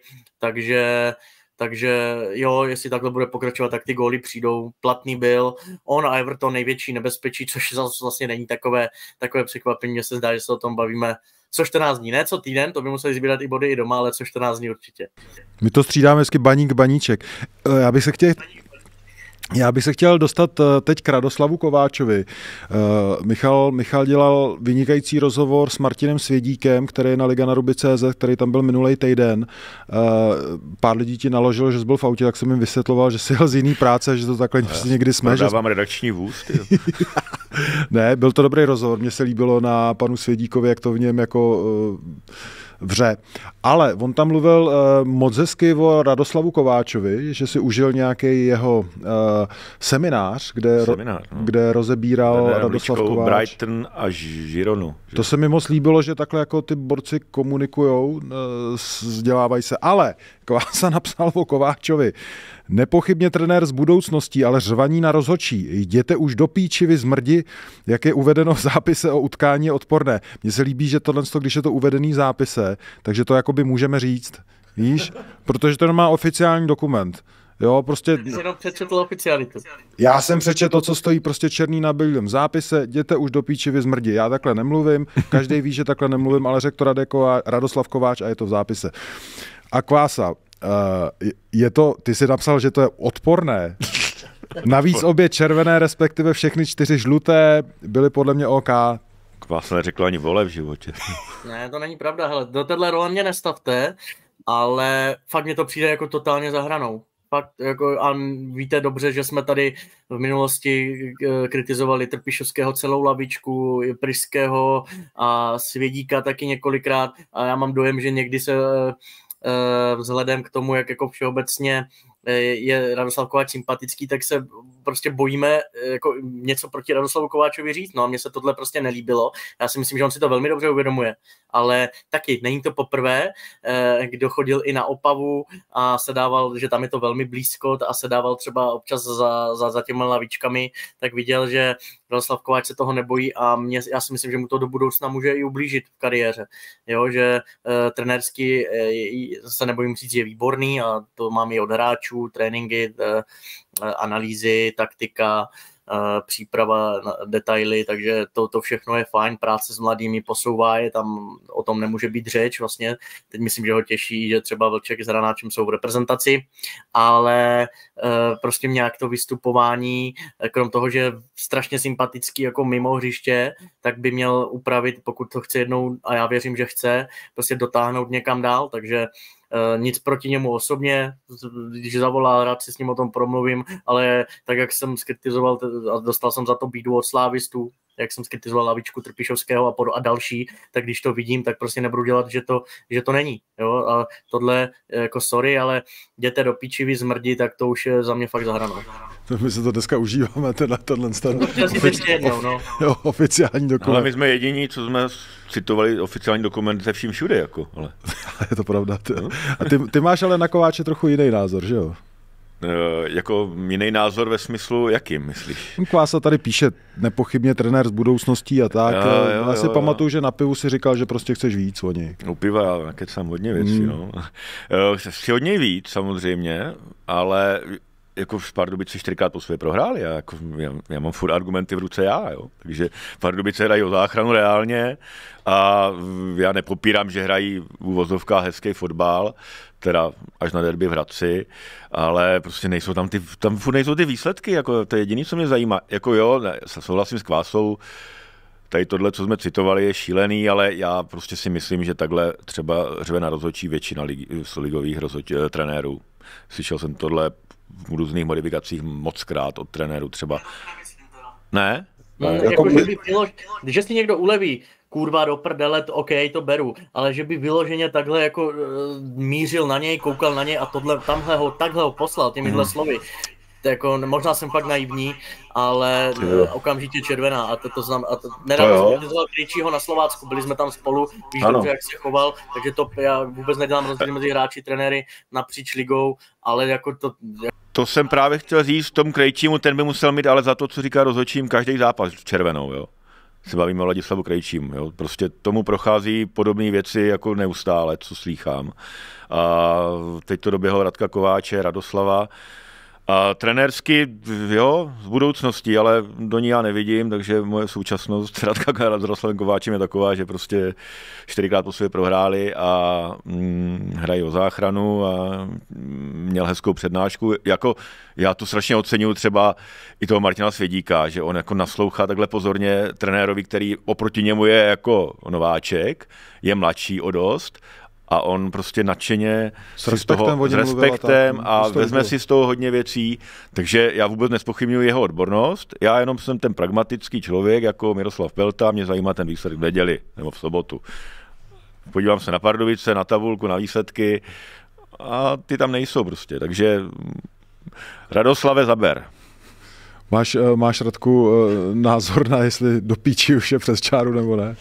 takže jo, jestli takhle bude pokračovat, tak ty góly přijdou. Platný byl. On a Everton největší nebezpečí, což vlastně není takové překvapení. Mně se zdá, že se o tom bavíme co 14 dní, ne co týden, to by museli sbírat i body i doma, ale co 14 dní určitě.
My to střídáme vždycky baníček. Já bych se chtěl dostat teď k Radoslavu Kováčovi. Michal dělal vynikající rozhovor s Martinem Svědíkem, který je na Liga na Ruby.cz, který tam byl minulý týden. Pár lidí ti naložil, že jsi byl v autě, tak jsem jim vysvětloval, že jsi jel z jiný práce, že to takhle někdy jsme.
Prodávám redakční vůz.
Ne, byl to dobrý rozhovor. Mně se líbilo na panu Svědíkovi, jak to v něm jako vře. Ale on tam mluvil moc hezky o Radoslavu Kováčovi, že si užil nějaký jeho seminář, kde rozebíral Radoslav Kováč.
Brighton a Gironu.
To se mi moc líbilo, že takhle jako ty borci komunikujou, vzdělávají se. Ale Kvása napsal o Kováčovi: nepochybně trenér z budoucností, ale řvaní na rozhodčí. Jděte už do píči, vy zmrdi, jak je uvedeno v zápise o utkání, je odporné. Mně se líbí, že tohle, když je to uvedený v zápise, takže to jakoby můžeme říct, víš? Protože to má oficiální dokument. Jo, prostě...
Jsi jenom přečetl oficialitu.
Já jsem přečetl, co stojí prostě černý na bílém zápise, jděte už do píči, vy zmrdi. Já takhle nemluvím, každý ví, že takhle nemluvím, ale řekl to Radoslav Kováč a je to v zápise. A Kvása, ty jsi napsal, že to je odporné. Navíc obě červené, respektive všechny 4 žluté, byly podle mě OK.
Kvása neřekl ani vole v životě.
Ne, to není pravda, hele, do téhle role mě nestavte, ale fakt mě to přijde jako totálně za hranou. Fakt, jako, a víte dobře, že jsme tady v minulosti kritizovali Trpišovského celou lavičku, Pryského a Svědíka taky několikrát, a já mám dojem, že někdy se vzhledem k tomu, jak jako všeobecně je Radoslav Kováč sympatický, tak se prostě bojíme jako něco proti Radoslavu Kováčovi říct. No a mně se tohle prostě nelíbilo. Já si myslím, že on si to velmi dobře uvědomuje. Ale taky není to poprvé, kdo chodil i na Opavu a sedával, že tam je to velmi blízko a sedával třeba občas za těmi lavičkami, tak viděl, že Radoslav Kováč se toho nebojí a já si myslím, že mu to do budoucna může i ublížit v kariéře. Jo, že trenérsky se nebojím říct, je výborný a to mám i od hráčů, tréninky, analýzy, taktika, příprava, detaily, takže to všechno je fajn, práce s mladými posouvá je, tam o tom nemůže být řeč vlastně. Teď myslím, že ho těší, že třeba Vlček s Hranáčem jsou v reprezentaci, ale prostě nějak to vystupování, krom toho, že je strašně sympatický jako mimo hřiště, tak by měl upravit, pokud to chce jednou, a já věřím, že chce, prostě dotáhnout někam dál, takže nic proti němu osobně, když zavolá, rád si s ním o tom promluvím, ale tak, jak jsem skritizoval a dostal jsem za to bídu od slávistů, jak jsem skritizoval lavičku Trpišovského a další, tak když to vidím, tak prostě nebudu dělat, že to není. Jo? A tohle, jako sorry, ale jděte do píči, vy zmrdí, tak to už je za mě fakt za hranou.
My se to dneska užíváme, tohle oficiální dokument.
Ale my jsme jediní, co jsme citovali oficiální dokument ze vším všude. Jako, ale.
Je to pravda. A ty máš ale na Kováče trochu jiný názor, že jo?
Jako jiný názor ve smyslu, jakým myslíš?
Kvása tady píše nepochybně trenér z budoucností a tak. Já si pamatuju, že na pivu si říkal, že prostě chceš víc od něj.
U piva já nakecám hodně věcí. No. Chci od něj víc samozřejmě, ale jako v Pardubici 4krát po sobě prohráli. Já mám furt argumenty v ruce jo. Takže Pardubice hrají o záchranu reálně a já nepopírám, že hrají v uvozovkách hezký fotbal, teda až na derby v Hradci, ale prostě nejsou tam furt nejsou ty výsledky, jako to je jediné, co mě zajímá. Jako jo, souhlasím s Kvásou, tady tohle, co jsme citovali, je šílený, ale já prostě si myslím, že takhle třeba řve na rozhodčí většina ligových trenérů. Slyšel jsem tohle v různých modifikacích mockrát od trenérů třeba. Ne?
Když si někdo uleví, kurva do prdele, OK, to beru, ale že by vyloženě takhle jako mířil na něj, koukal na něj a takhle ho poslal těmihle slovy. To jako, možná jsem fakt naivní, ale okamžitě červená. A nedávno jsme Krejčího na Slovácku, byli jsme tam spolu, víš dobře, jak se choval, takže to já vůbec nedělám rozdíl mezi hráči, trenéry napříč ligou, ale jako to...
To jsem právě chtěl říct tomu Krejčímu, ten by musel mít ale za to, co říká rozhodčím, každý zápas červenou, jo. Se bavíme o Ladislavu Krejčím, jo. Prostě tomu prochází podobné věci jako neustále, co slýchám. A teď to doběhlo Radka Kováče, Radoslava. A trenérsky, jo, z budoucnosti, ale do ní já nevidím, takže moje současnost s Radoslavem Kováčem je taková, že prostě 4krát po sobě prohráli a hrají o záchranu a měl hezkou přednášku. Jako, já to strašně oceňuji třeba i toho Martina Svědíka, že on jako naslouchá takhle pozorně trenérovi, který oproti němu je jako nováček, je mladší o dost, a on prostě nadšeně s respektem a vezme si z toho hodně věcí, takže já vůbec nespochybňuji jeho odbornost, já jenom jsem ten pragmatický člověk jako Miroslav Pelta, mě zajímá ten výsledek v neděli nebo v sobotu. Podívám se na Pardubice, na tabulku, na výsledky a ty tam nejsou prostě, takže Radoslave zaber.
Máš Radku názor na jestli do píči už je přes čáru nebo ne?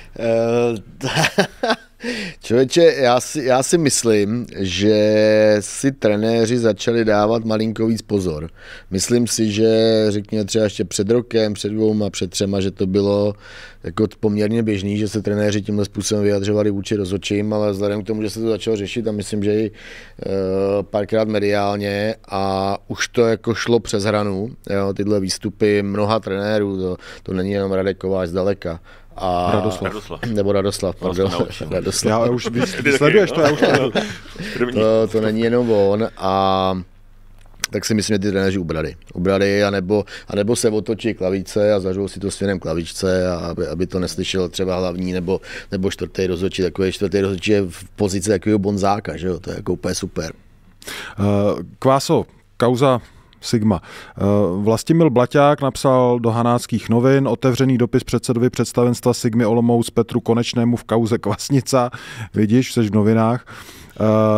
Člověče, já si myslím, že si trenéři začali dávat malinko víc pozor. Myslím si, že řekněme třeba ještě před rokem, před 2, před 3, že to bylo jako poměrně běžný, že se trenéři tímhle způsobem vyjadřovali vůči rozhodčím, ale vzhledem k tomu, že se to začalo řešit a myslím, že i párkrát mediálně a už to jako šlo přes hranu, jo, tyhle výstupy mnoha trenérů, to není jenom Radek Kováč zdaleka. A
Radoslav.
Nebo Radoslav, pardon.
Já už sleduješ to, já už
to není jenom on a tak si myslím, že ty trenéři ubrali anebo se otočí k lavičce a zařou si to směrem k lavičce, aby to neslyšel třeba hlavní nebo 4. rozhodčí. Takový 4. rozhodčí je v pozici takového bonzáka, že jo? To je jako úplně super.
Kváso, kauza Sigma. Vlastimil Blaťák napsal do Hanáckých novin otevřený dopis předsedovi představenstva Sigmy Olomouc Petru Konečnému v kauze Kvasnica. Vidíš, jsi v novinách.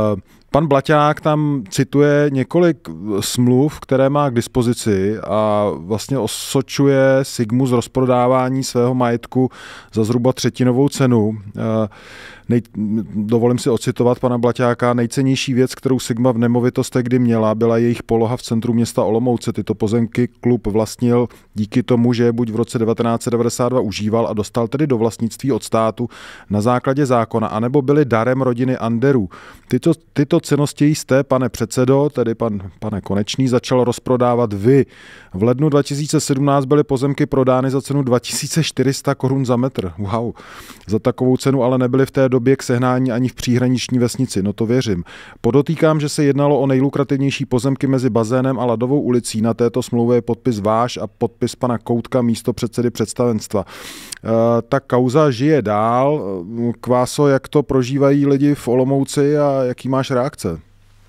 Pan Blaťák tam cituje několik smluv, které má k dispozici a vlastně osočuje Sigmu z rozprodávání svého majetku za zhruba třetinovou cenu. Dovolím si ocitovat pana Blaťáka. Nejcennější věc, kterou Sigma v nemovitostech kdy měla, byla jejich poloha v centru města Olomouce. Tyto pozemky klub vlastnil díky tomu, že je buď v roce 1992 užíval a dostal tedy do vlastnictví od státu na základě zákona, anebo byly darem rodiny Anderů. Tyto cennosti jste, pane předsedo, tedy pane Konečný, začal rozprodávat vy. V lednu 2017 byly pozemky prodány za cenu 2400 korun za metr. Wow. Za takovou cenu ale nebyly v té době k sehnání ani v příhraniční vesnici, no to věřím. Podotýkám, že se jednalo o nejlukrativnější pozemky mezi bazénem a Ladovou ulicí. Na této smlouvě je podpis váš a podpis pana Koutka, místopředsedy představenstva. Ta kauza žije dál. Kváso, jak to prožívají lidi v Olomouci a jaký máš reakce?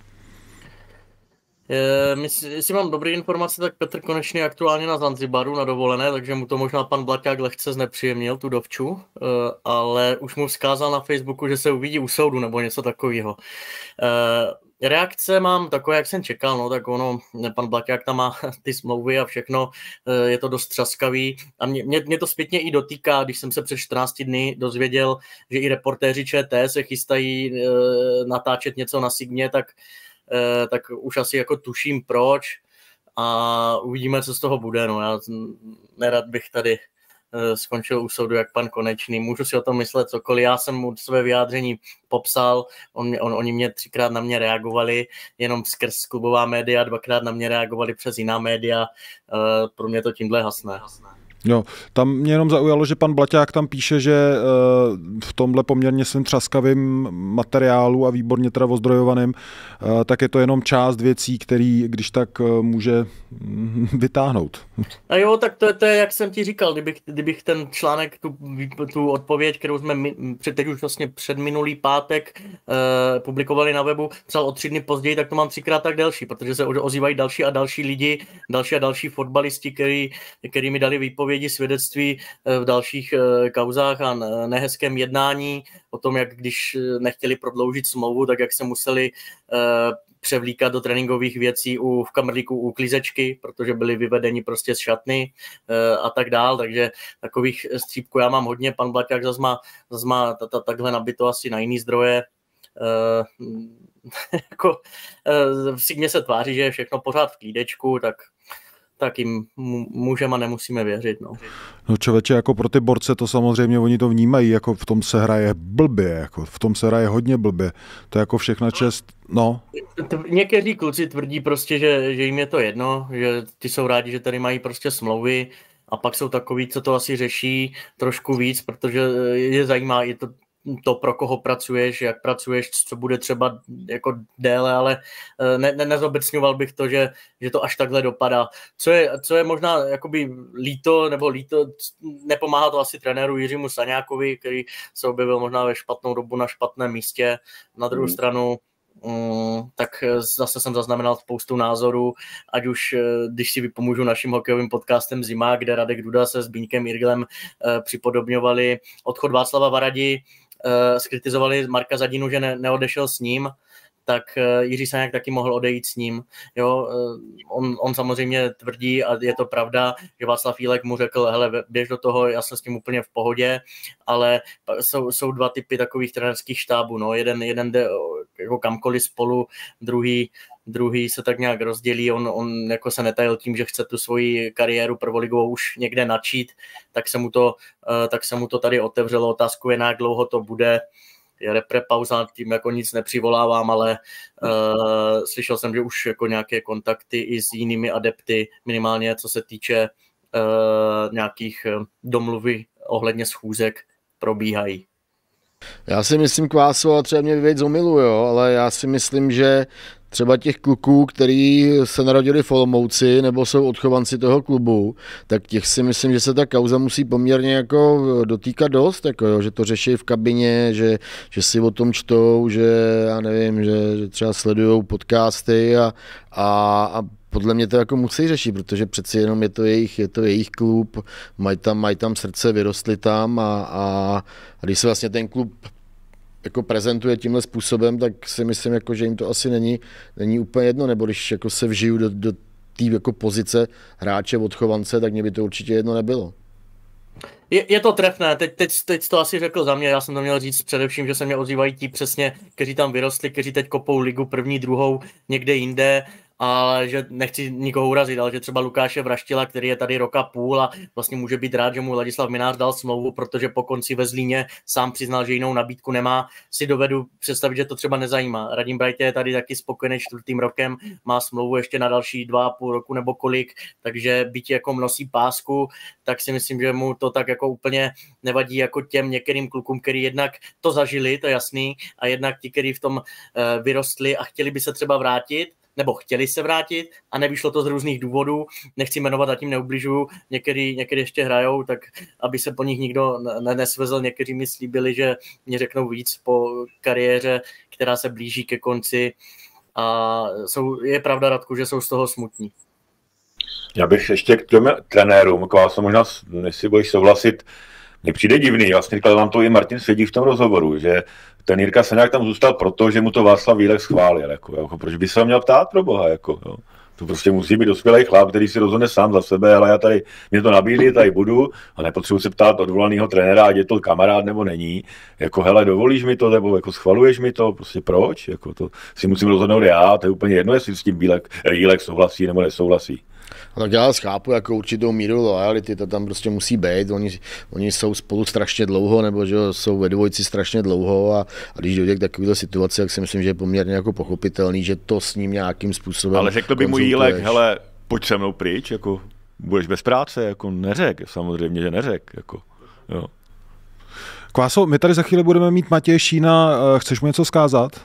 Jestli mám dobré informace, tak Petr Konečný je aktuálně na Zanzibaru na dovolené, takže mu to možná pan Blaťák lehce znepříjemnil, tu dovču, ale už mu vzkázal na Facebooku, že se uvidí u soudu nebo něco takového. Reakce mám takové, jak jsem čekal, no, tak ono, pan Blaťák tam má ty smlouvy a všechno, je to dost třaskavý a mě to zpětně i dotýká, když jsem se před 14 dny dozvěděl, že i reportéři ČT se chystají natáčet něco na Sigmě, tak už asi jako tuším proč a uvidíme, co z toho bude. No. Já nerad bych tady skončil u soudu jak pan Konečný. Můžu si o tom myslet cokoliv. Já jsem mu své vyjádření popsal, oni mě 3krát na mě reagovali, jenom skrz klubová média, 2krát na mě reagovali přes jiná média. Pro mě to tímhle hasné.
Jo, tam mě jenom zaujalo, že pan Blaťák tam píše, že v tomhle poměrně svým třaskavým materiálu a výborně teda ozdrojovaným, tak je to jenom část věcí, který když tak může vytáhnout.
A jo, tak to je, jak jsem ti říkal, kdybych ten článek, tu odpověď, kterou jsme teď už vlastně předminulý pátek publikovali na webu, psal o 3 dny později, tak to mám 3krát tak delší, protože se ozývají další a další lidi, další a další fotbalisti, který mi dali výpověď, svědectví v dalších kauzách a nehezkém jednání o tom, jak když nechtěli prodloužit smlouvu, tak jak se museli převlíkat do tréninkových věcí v Kamrlíku u klízečky, protože byli vyvedeni prostě z šatny a tak dál, takže takových střípků já mám hodně, pan Blaťák zas má takhle nabito asi na jiný zdroje. V Sigmě se tváří, že je všechno pořád v klídečku, tak jim můžeme a nemusíme věřit.
No člověče, jako pro ty borce to samozřejmě oni to vnímají, jako v tom se hraje blbě, jako v tom se hraje hodně blbě. To je jako všechna čest, no.
Někteří kluci tvrdí prostě, že jim je to jedno, že ty jsou rádi, že tady mají prostě smlouvy a pak jsou takový, co to asi řeší trošku víc, protože je zajímá, je to, pro koho pracuješ, jak pracuješ, co bude třeba jako déle, ale nezobecňoval bych to, že to až takhle dopadá. Co je možná jakoby líto, nepomáhá to asi trenéru Jiřímu Saňákovi, který se objevil možná ve špatnou dobu na špatném místě. Na druhou stranu tak zase jsem zaznamenal spoustu názorů, ať už když si vypomůžu naším hokejovým podcastem Zima, kde Radek Duda se s Bíňkem Irglem připodobňovali odchod Václava Varadi, skritizovali Marka Zadinu, že neodešel s ním, tak Jiří Saňák taky mohl odejít s ním. Jo, on samozřejmě tvrdí, a je to pravda, že Václav Jílek mu řekl, hele, běž do toho, já jsem s tím úplně v pohodě, ale jsou 2 typy takových trenérských štábů. No. Jeden jde jako kamkoliv spolu, druhý se tak nějak rozdělí, on jako se netajil tím, že chce tu svoji kariéru prvoligovou už někde načít, tak se mu to tady otevřelo. Otázku je, jak dlouho to bude. Je reprepauza, tím jako nic nepřivolávám, ale slyšel jsem, že už jako nějaké kontakty i s jinými adepty, minimálně co se týče nějakých domluvy ohledně schůzek, probíhají.
Já si myslím, Kváso, a třeba mě vyvěď z omylu, jo, ale já si myslím, že třeba těch kluků, který se narodili v Olomouci nebo jsou odchovanci toho klubu, tak těch si myslím, že se ta kauza musí poměrně jako dotýkat dost, jako jo, že to řeší v kabině, že si o tom čtou, že já nevím, že třeba sledujou podcasty a podle mě to jako musí řešit, protože přeci jenom je to jejich klub, mají tam srdce, vyrostli tam a když se vlastně ten klub jako prezentuje tímhle způsobem, tak si myslím, jako, že jim to asi není úplně jedno, nebo když jako se vžiju do té jako pozice hráče, odchovance, tak mě by to určitě jedno nebylo.
Je to trefné, teď to asi řekl za mě, já jsem to měl říct především, že se mě ozývají ti přesně, kteří tam vyrostli, kteří teď kopou ligu první, druhou, někde jinde, ale že nechci nikoho urazit, ale že třeba Lukáše Vraštila, který je tady roka půl a vlastně může být rád, že mu Ladislav Minář dal smlouvu, protože po konci ve Zlíně sám přiznal, že jinou nabídku nemá, si dovedu představit, že to třeba nezajímá. Radim Brajtě je tady taky spokojený 4. rokem, má smlouvu ještě na další 2,5 roku nebo kolik, takže byť jako nosí pásku, tak si myslím, že mu to tak jako úplně nevadí jako těm některým klukům, který jednak to zažili, to je jasný, a jednak ti, kteří v tom vyrostli a chtěli by se třeba vrátit, nebo chtěli se vrátit a nevyšlo to z různých důvodů, nechci jmenovat a tím neubližuju, některý ještě hrajou, tak aby se po nich nikdo nesvezl, někteří mi slíbili, že mě řeknou víc po kariéře, která se blíží ke konci a je pravda, Radku, že jsou z toho smutní.
Já bych ještě k těm trenérům, možná, jestli budeš souhlasit, mně přijde divný, vlastně říkal vám to i Martin Svědík v tom rozhovoru, že ten Jirka Seňák tam zůstal proto, že mu to Václav Vílek schválil. Jako, proč by se ho měl ptát, pro boha? Jako, jo. To prostě musí být dospělý chlap, který si rozhodne sám za sebe, ale mě to nabídli, tady budu a nepotřebuji se ptát odvolaného trenéra, ať je to kamarád nebo není. Jako hele, dovolíš mi to, nebo jako schvaluješ mi to, prostě proč? Jako, to si musím rozhodnout já, to je úplně jedno, jestli s tím Vílek souhlasí nebo nesouhlasí.
Tak já chápu jako určitou míru lojality, to tam prostě musí být, oni jsou spolu strašně dlouho, nebo že jsou ve dvojici strašně dlouho a když dojde k takovéto situaci, tak si myslím, že je poměrně jako pochopitelný, že to s ním nějakým způsobem.
Ale řekl by mu Jílek, hele, pojď se mnou pryč, jako budeš bez práce, jako neřek, samozřejmě, že neřek, jako, jo.
Kváso, my tady za chvíli budeme mít Matěje Šína, chceš mu něco vzkázat?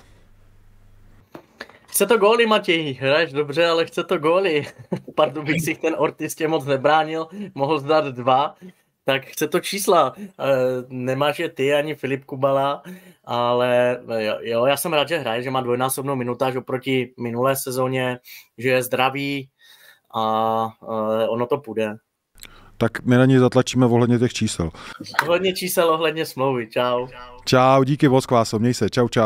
Chce to góly, Matěj, hraješ dobře, ale chce to góly. V Pardubicích ten Ortiz tě moc nebránil, mohl zdát 2, tak chce to čísla. Nemáš je ty ani Filip Kubala, ale jo, já jsem rád, že hraje, že má dvojnásobnou minutáž oproti minulé sezóně, že je zdravý a ono to půjde.
Tak my na ní zatlačíme ohledně těch čísel.
Ohledně čísel, ohledně smlouvy, čau.
Čau, díky moc, Kváso, měj se, čau.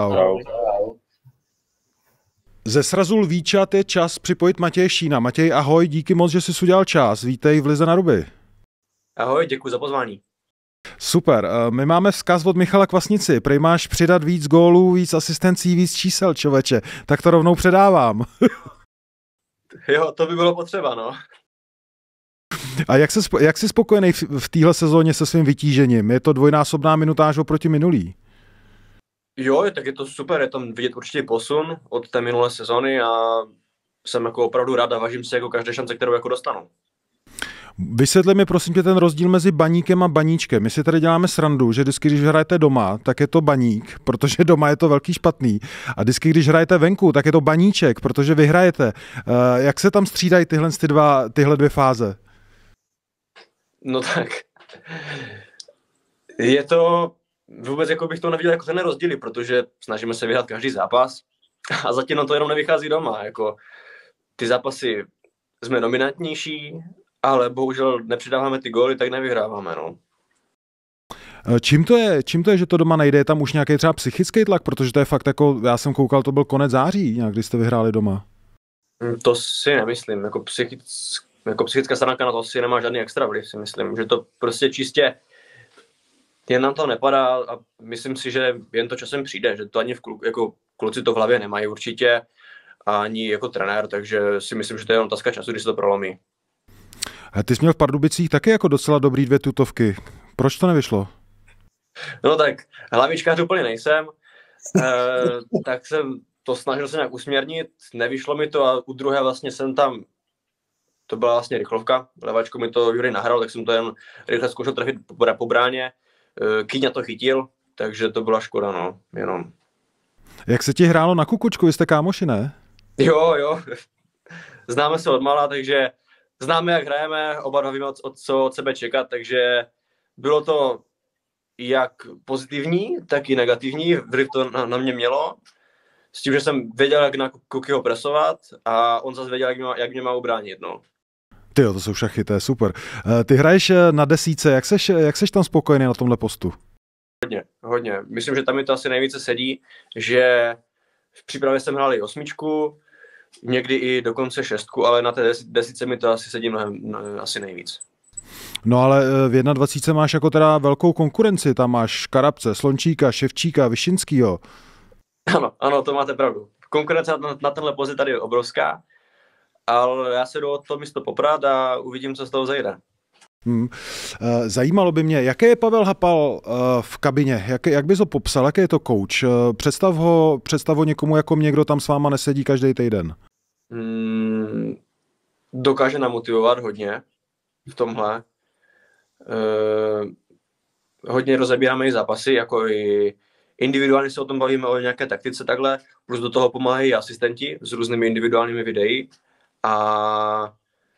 Ze srazu Lvíčat je čas připojit Matěje Šína. Matěj, ahoj, díky moc, že jsi udělal čas. Vítej v Lize na ruby.
Ahoj, děkuji za pozvání.
Super, my máme vzkaz od Michala Kvasnici. Prej máš přidat víc gólů, víc asistencí, víc čísel, člověče. Tak to rovnou předávám.
Jo, to by bylo potřeba, no.
A jak jsi spokojený v téhle sezóně se svým vytížením? Je to dvojnásobná minutáž oproti minulý?
Jo, tak je to super, je tam vidět určitě posun od té minulé sezony a jsem jako opravdu rád a vážím si jako každé šance, kterou jako dostanu.
Vysvětli mi prosím tě ten rozdíl mezi baníkem a baníčkem. My si tady děláme srandu, že vždycky, když hrajete doma, tak je to baník, protože doma je to velký špatný. A vždycky, když hrajete venku, tak je to baníček, protože vy hrajete. Jak se tam střídají tyhle dvě fáze?
No tak, je to... Vůbec jako bych to neviděl jako ten rozdíly, protože snažíme se vyhrát každý zápas a zatím to jenom nevychází doma. Jako ty zápasy jsme dominantnější, ale bohužel nepřidáváme ty góly, tak nevyhráváme. No.
Čím to je, že to doma nejde? Je tam už nějaký třeba psychický tlak? Protože to je fakt jako, já jsem koukal, to byl konec září, nějak, když jste vyhráli doma.
To si nemyslím. Jako psychická stránka na to si nemá žádný extra vliv, si myslím. Že to prostě čistě jen nám to nepadá a myslím si, že jen to časem přijde, že to ani jako kluci to v hlavě nemají určitě a ani jako trenér, takže si myslím, že to je jen otázka času, když se to prolomí.
A ty jsi měl v Pardubicích taky jako docela dobrý 2 tutovky. Proč to nevyšlo?
No tak hlavičkář úplně nejsem, tak jsem to snažil se nějak usměrnit, nevyšlo mi to a u druhé vlastně jsem tam, to byla vlastně rychlovka, levačku mi to Jurij nahrál, tak jsem to jen rychle zkoušel trefit po bráně. Kýňa to chytil, takže to byla škoda, no, jenom. Jak
se ti hrálo na Kukučku, vy jste kámoši, ne?
Jo, známe se odmala, takže známe, jak hrajeme, oba dva víme, co od sebe čekat, takže bylo to jak pozitivní, tak i negativní, vliv to na mě mělo, s tím, že jsem věděl, jak na Kukyho presovat a on zase věděl, jak mě má ubránit, no.
Tyjo, to jsou šachy, to je super. Ty hraješ na 10, jak seš tam spokojený na tomhle postu?
hodně. Myslím, že tam mi to asi nejvíce sedí, že v přípravě jsem hrál i 8, někdy i dokonce 6, ale na té 10 mi to asi sedí mnohem, asi nejvíc.
No ale v 21 máš jako teda velkou konkurenci, tam máš Karabce, Slončíka, Ševčíka, Vyšinskýho.
Ano, to máte pravdu. Konkurence na tenhle pozici tady je obrovská, ale já se jdu o to místo poprat a uvidím, co z toho zajde.
Zajímalo by mě, jaké je Pavel Hapal v kabině, jak bys ho popsal, jaký je to coach? Představ ho někomu jako mě, kdo tam s váma nesedí každý týden.
Dokáže namotivovat hodně v tomhle. Hodně rozebíráme i zápasy, jako i individuálně se o tom bavíme, o nějaké taktice takhle, plus do toho pomáhají asistenti s různými individuálními videí a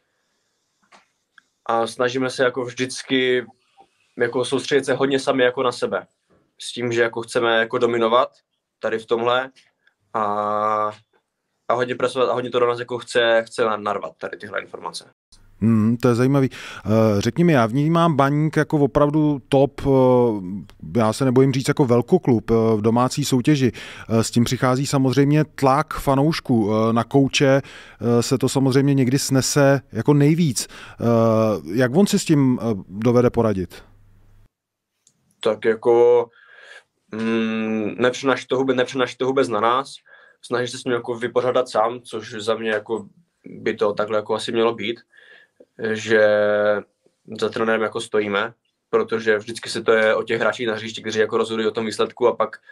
snažíme se jako vždycky jako soustředit se hodně sami jako na sebe. S tím, že jako chceme jako dominovat tady v tomhle a hodně presovat a hodně to do nás jako chce narvat tady tyhle informace.
To je zajímavý. Řekni mi, já vnímám Baník jako opravdu top, já se nebojím říct jako velkoklub v domácí soutěži. S tím přichází samozřejmě tlak fanoušků. Na kouče se to samozřejmě někdy snese jako nejvíc. Jak on si s tím dovede poradit?
Tak jako nepřenáší to vůbec na nás. Snaží se s ním jako vypořádat sám, což za mě jako by to takhle jako asi mělo být, že za trenérem jako stojíme, protože vždycky se to je o těch hráčích na hřišti, kteří jako rozhodují o tom výsledku a pak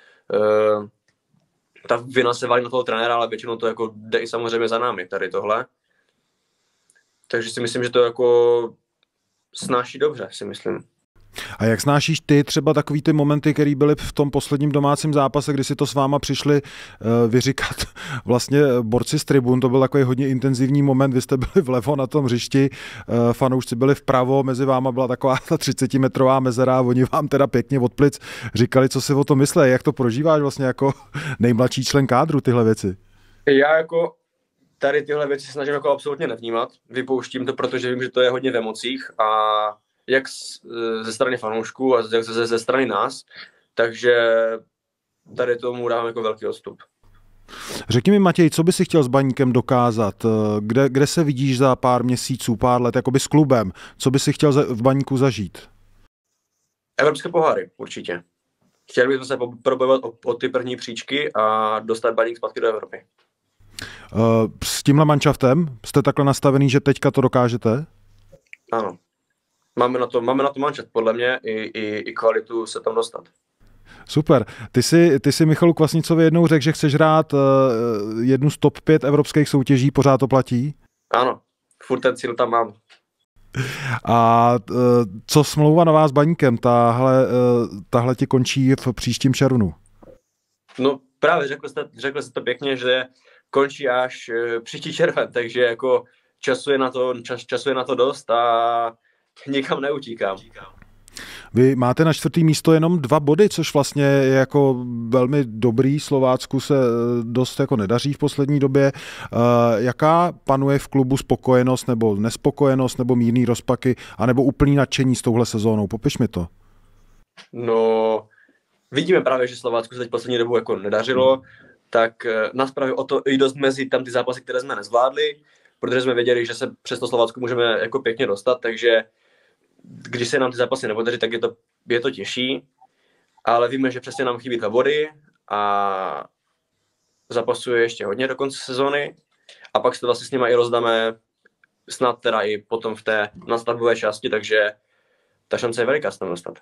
ta vina se valí na toho trenéra, ale většinou to jako jde i samozřejmě za námi tady tohle. Takže si myslím, že to jako snáší dobře, si myslím.
A jak snášíš ty třeba takový ty momenty, které byly v tom posledním domácím zápase, kdy si to s váma přišli vyříkat vlastně borci z tribun, to byl takový hodně intenzivní moment, vy jste byli vlevo na tom hřišti, fanoušci byli vpravo, mezi váma byla taková ta 30metrová mezera a oni vám teda pěkně od plic říkali, co si o tom myslí, jak to prožíváš vlastně jako nejmladší člen kádru tyhle věci?
Já jako tady tyhle věci se snažím jako absolutně nevnímat, vypouštím to, protože vím, že to je hodně v emocích a jak ze strany fanoušků a ze strany nás, takže tady tomu dávám jako velký odstup.
Řekni mi, Matěj, co by si chtěl s Baníkem dokázat? Kde se vidíš za pár měsíců, pár let, jakoby s klubem? Co by si chtěl v Baníku zažít?
Evropské poháry, určitě. Chtěl bych se probojovat o ty první příčky a dostat Baník zpátky do Evropy.
S tímhle manšaftem jste takhle nastavený, že teďka to dokážete?
Ano. Máme na to manšaft, podle mě, i kvalitu se tam dostat.
Super. Ty jsi Michalu Kvasnicovi jednou řekl, že chceš hrát jednu z top 5 evropských soutěží, pořád to platí?
Ano, furt ten cíl tam mám.
A co smlouva nová s Baníkem? Tahle ti končí v příštím červnu.
No právě řekl jste to pěkně, že končí až příští červen, takže jako času je na to dost a nikam neutíkám.
Vy máte na 4. místo jenom 2 body, což vlastně je jako velmi dobrý. Slovácku se dost jako nedaří v poslední době. Jaká panuje v klubu spokojenost nebo nespokojenost nebo mírný rozpaky anebo úplný nadšení s touhle sezónou? Popiš mi to.
No, vidíme právě, že Slovácku se teď poslední dobu jako nedařilo, tak nás právě o to i dost mezi tam ty zápasy, které jsme nezvládli, protože jsme věděli, že se přes to Slovácku můžeme jako pěkně dostat, takže když se nám ty zápasy nepodaří, tak je to těžší, ale víme, že přesně nám chybí 2 body a zápasů je ještě hodně do konce sezóny a pak se to vlastně s nimi i rozdáme snad teda i potom v té nastavbové části, takže ta šance je veliká se tam dostat.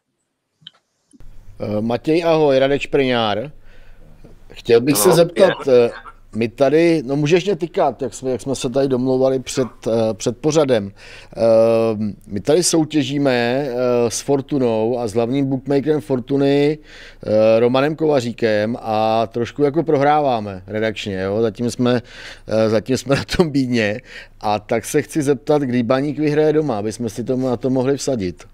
Matěj, ahoj, Radek Špriňár. Chtěl bych se zeptat, my tady, no můžeš mě tykat, jak jsme se tady domlouvali před pořadem. My tady soutěžíme s Fortunou a s hlavním bookmakerem Fortuny Romanem Kovaříkem a trošku jako prohráváme redakčně, jo? Zatím jsme na tom bídně a tak se chci zeptat, kdy Baník vyhraje doma, aby jsme si to na to mohli vsadit.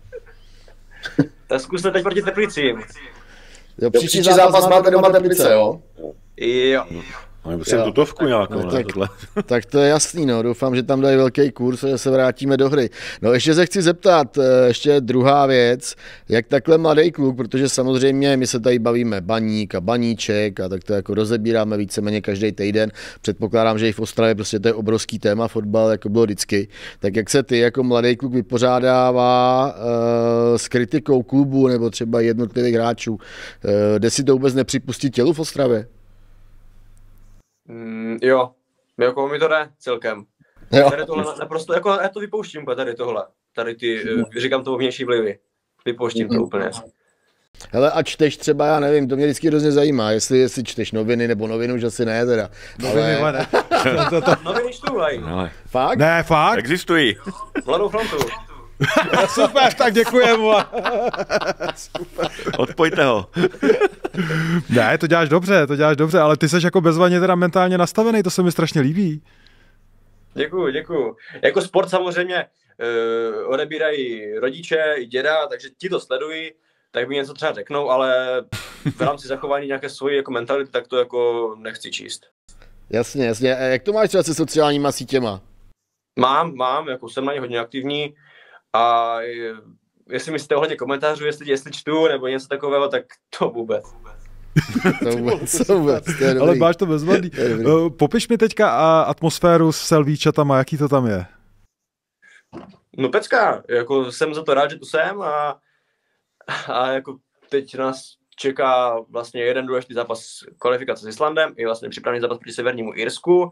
Tak zkuste teď proti Teplicím.
Jo, příští zápas máte doma Teplice, jo?
Jo.
Jsem tutovku nějakou.
No, tak to je jasný, no. Doufám, že tam dají velký kurz a že se vrátíme do hry. No ještě se chci zeptat, ještě druhá věc, jak takhle mladý kluk, protože samozřejmě my se tady bavíme Baník a Baníček a tak to jako rozebíráme víceméně každý týden. Předpokládám, že i v Ostravě prostě to je obrovský téma fotbal, jako bylo vždycky. Tak jak se ty jako mladý kluk vypořádává s kritikou klubu nebo třeba jednotlivých hráčů? Jde si to vůbec nepřipustit tělu v Ostravě?
Jo, jako mi to jde celkem.
Jo.
Tady tohle naprosto, jako já to vypouštím tady tohle. Tady ty, říkám to vnější vlivy. Vypouštím to úplně.
Hele, a čteš třeba, já nevím, to mě vždycky hrozně zajímá, jestli čteš noviny nebo novinu, už asi ne teda.
Ale...
Noviny čtu, hej.
Fakt?
Ne, fakt?
Existují.
Mladou frontu.
Super, tak děkujeme.
Odpojte ho.
Ne, to děláš dobře, ale ty seš jako bezvadně teda mentálně nastavený, to se mi strašně líbí.
Děkuju. Jako sport samozřejmě odebírají rodiče i děda, takže ti to sledují, tak mi něco třeba řeknou, ale v rámci zachování nějaké svojí jako mentality, tak to jako nechci číst.
Jasně. A jak to máš třeba se sociálníma sítěma?
Mám, jako jsem na ně hodně aktivní a jestli myslíte ohledně komentářů, jestli čtu nebo něco takového, tak to vůbec.
To vůbec.
Ale máš to bezvadný. Popiš mi teďka atmosféru s Selvíčatama, jaký to tam je?
No pecka, jako jsem za to rád, že tu jsem a jako teď nás čeká vlastně jeden důležitý zápas kvalifikace s Islandem i vlastně připravený zápas proti Severnímu Irsku.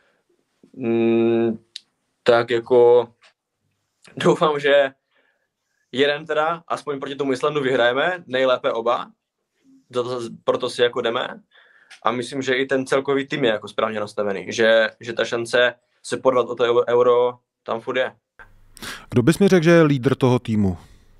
Tak jako doufám, že jeden teda, aspoň proti tomu Islandu vyhrajeme, nejlépe oba, proto si jako jdeme a myslím, že i ten celkový tým je jako správně nastavený, že ta šance se porvat o to euro tam furt je.
Kdo bys mi řekl, že je lídr toho týmu?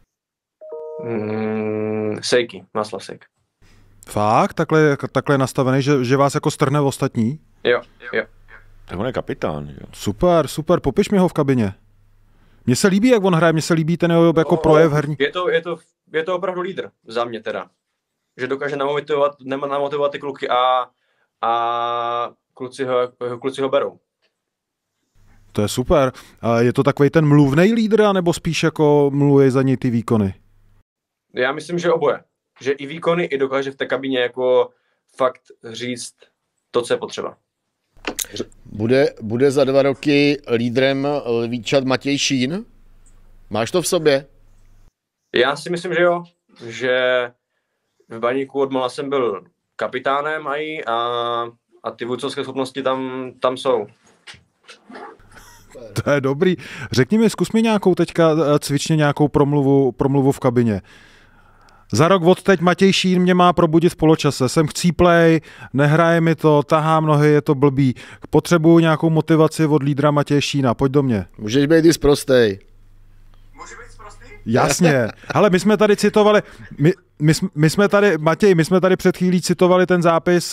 Sejky, Václav Sejk.
Fakt? Takhle je nastavený, že vás jako strhne ostatní?
Jo.
Tak on je kapitán. Jo.
Super, popiš mi ho v kabině. Mně se líbí, jak on hraje, mně se líbí ten jeho jako projev herní.
Je to opravdu lídr, za mě teda. Že dokáže namotivovat ty kluky a kluci ho berou.
To je super. A je to takovej ten mluvnej lídr, anebo spíš jako mluví za něj ty výkony?
Já myslím, že oboje. Že i výkony, i dokáže v té kabině jako fakt říct to, co je potřeba.
Bude za 2 roky lídrem Lvíčat Matěj Šín? Máš to v sobě?
Já si myslím, že jo. Že v Baníku odmala jsem byl kapitánem a ty vůdcovské schopnosti tam jsou.
To je dobrý. Řekni mi, zkus mi nějakou teďka cvičně nějakou promluvu v kabině. Za rok od teď Matěj Šín mě má probudit v poločase. Jsem chcíplej, nehraje mi to, tahám nohy, je to blbý. Potřebuju nějakou motivaci od lídra Matěje Šína. Pojď do mě.
Můžeš být i sprostej.
Může být sprostý?
Jasně. Hele, my jsme tady citovali, my jsme tady před chvílí citovali ten zápis,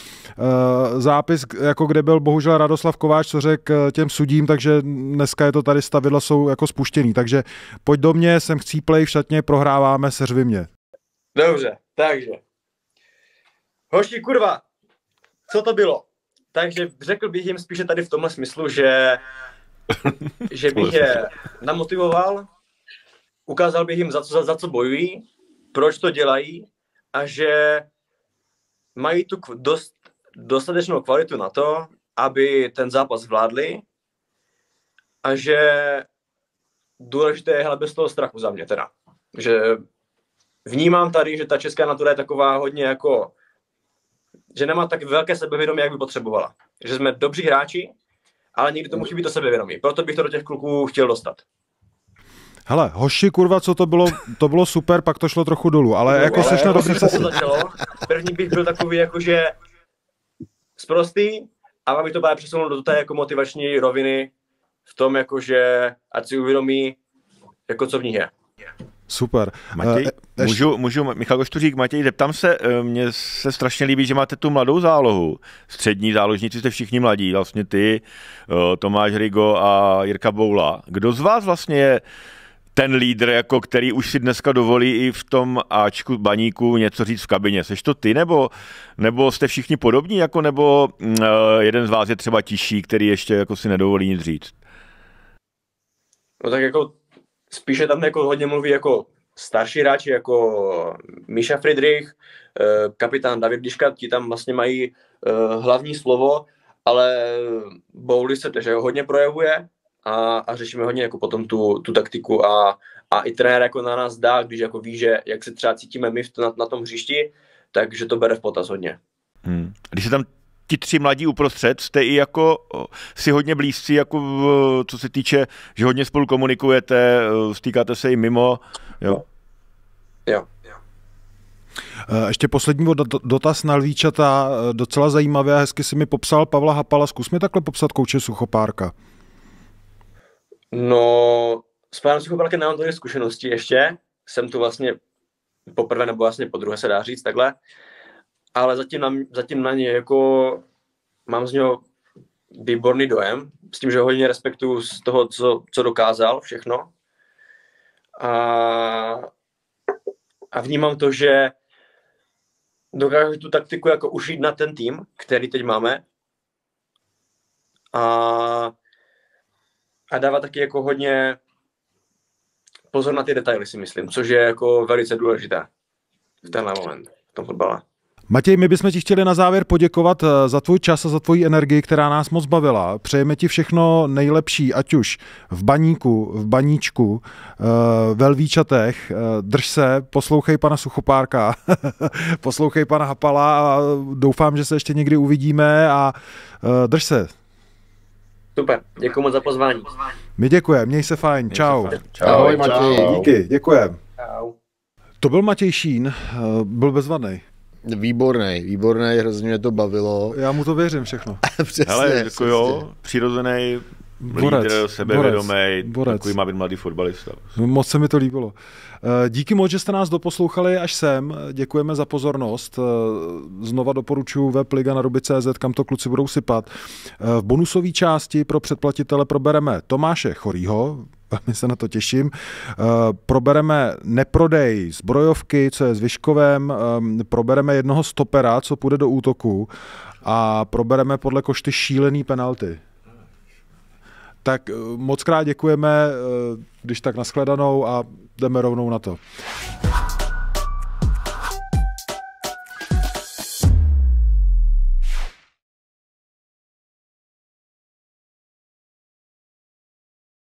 jako kde byl bohužel Radoslav Kováč, co řekl těm sudím, takže dneska je to tady, stavidla jsou jako spuštěný. Takže pojď do mě, jsem chcíplej, v šatně, prohráváme, seřvi mě.
Dobře, takže. Hoši, kurva, co to bylo? Takže řekl bych jim spíše tady v tomhle smyslu, že bych je namotivoval, ukázal bych jim, za co bojují, proč to dělají a že mají tu dostatečnou kvalitu na to, aby ten zápas zvládli a že důležité je bez toho strachu za mě teda. Že vnímám tady, že ta česká natura je taková hodně jako, že nemá tak velké sebevědomí, jak by potřebovala. Že jsme dobří hráči, ale někdy to musí být to sebevědomí. Proto bych to do těch kluků chtěl dostat.
Hele, hoši, kurva, co to bylo super, pak to šlo trochu dolů, ale jako seš na dobrý cestě.
První bych byl takový jakože sprostý a aby to bylo přesunout do té jako motivační roviny v tom, jakože ať si uvědomí, jako co v ní je.
Super.
Matěj, můžu, Michal Koštuřík, Matěj, zeptám se, mně se strašně líbí, že máte tu mladou zálohu. Střední záložníci jste všichni mladí, vlastně ty, Tomáš Rigo a Jirka Boula. Kdo z vás vlastně je ten lídr, jako který už si dneska dovolí i v tom Ačku Baníku něco říct v kabině. Seš to ty, nebo jste všichni podobní, jako, nebo jeden z vás je třeba tišší, který ještě jako si nedovolí nic říct?
No tak jako spíše tam jako hodně mluví jako starší hráči, jako Míša Friedrich, kapitán David Liška, ti tam vlastně mají hlavní slovo, ale Bowley se takže hodně projevuje a řešíme hodně jako potom tu taktiku a i trenér jako na nás dá, když jako ví, že jak se třeba cítíme my na tom hřišti, takže to bere v potaz hodně.
Když se tam ti 3 mladí uprostřed, jste i jako si hodně blízcí, jako co se týče, že hodně spolu komunikujete, stýkáte se i mimo, jo?
Jo.
Ještě poslední dotaz na Lvíčata, docela zajímavě a hezky si mi popsal Pavla Hapala. Zkus mi takhle popsat kouče Suchopárka.
No, s panem Suchopárkem nemám tohle zkušenosti ještě. Jsem tu vlastně poprvé nebo vlastně podruhé se dá říct takhle. Ale zatím na ně jako mám z něho výborný dojem. S tím, že hodně respektuju z toho, co dokázal všechno. A vnímám to, že dokáže tu taktiku jako ušít na ten tým, který teď máme. A dává taky jako hodně pozor na ty detaily, si myslím, což je jako velice důležité v tenhle moment, v tom fotbale.
Matěj, my bychom ti chtěli na závěr poděkovat za tvůj čas a za tvoji energii, která nás moc bavila. Přejeme ti všechno nejlepší, ať už v Baníku, v Baníčku, ve Lvíčatech. Drž se, poslouchej pana Suchopárka, poslouchej pana Hapala a doufám, že se ještě někdy uvidíme a drž se.
Super, děkuji moc za pozvání.
My děkujeme, měj se fajn, čau.
Ahoj Matěj.
Díky, děkujeme.
Čau.
To byl Matěj Šín, byl bezvadný.
Výborný, hrozně mě to bavilo.
Já mu to věřím všechno.
Přesně,
hele, jako jo, přirozený lídr, sebevědomý, takový má být mladý fotbalista.
Moc se mi to líbilo. Díky moc, že jste nás doposlouchali až sem. Děkujeme za pozornost. Znova doporučuji web liganaruby.cz, kam to kluci budou sypat. V bonusové části pro předplatitele probereme Tomáše Chorýho, velmi se na to těším. Probereme neprodej zbrojovky, co je s Vyškovem, probereme jednoho stopera, co půjde do útoku a probereme podle Košty šílený penalty. Tak moc krát děkujeme, když tak nashledanou a jdeme rovnou na to.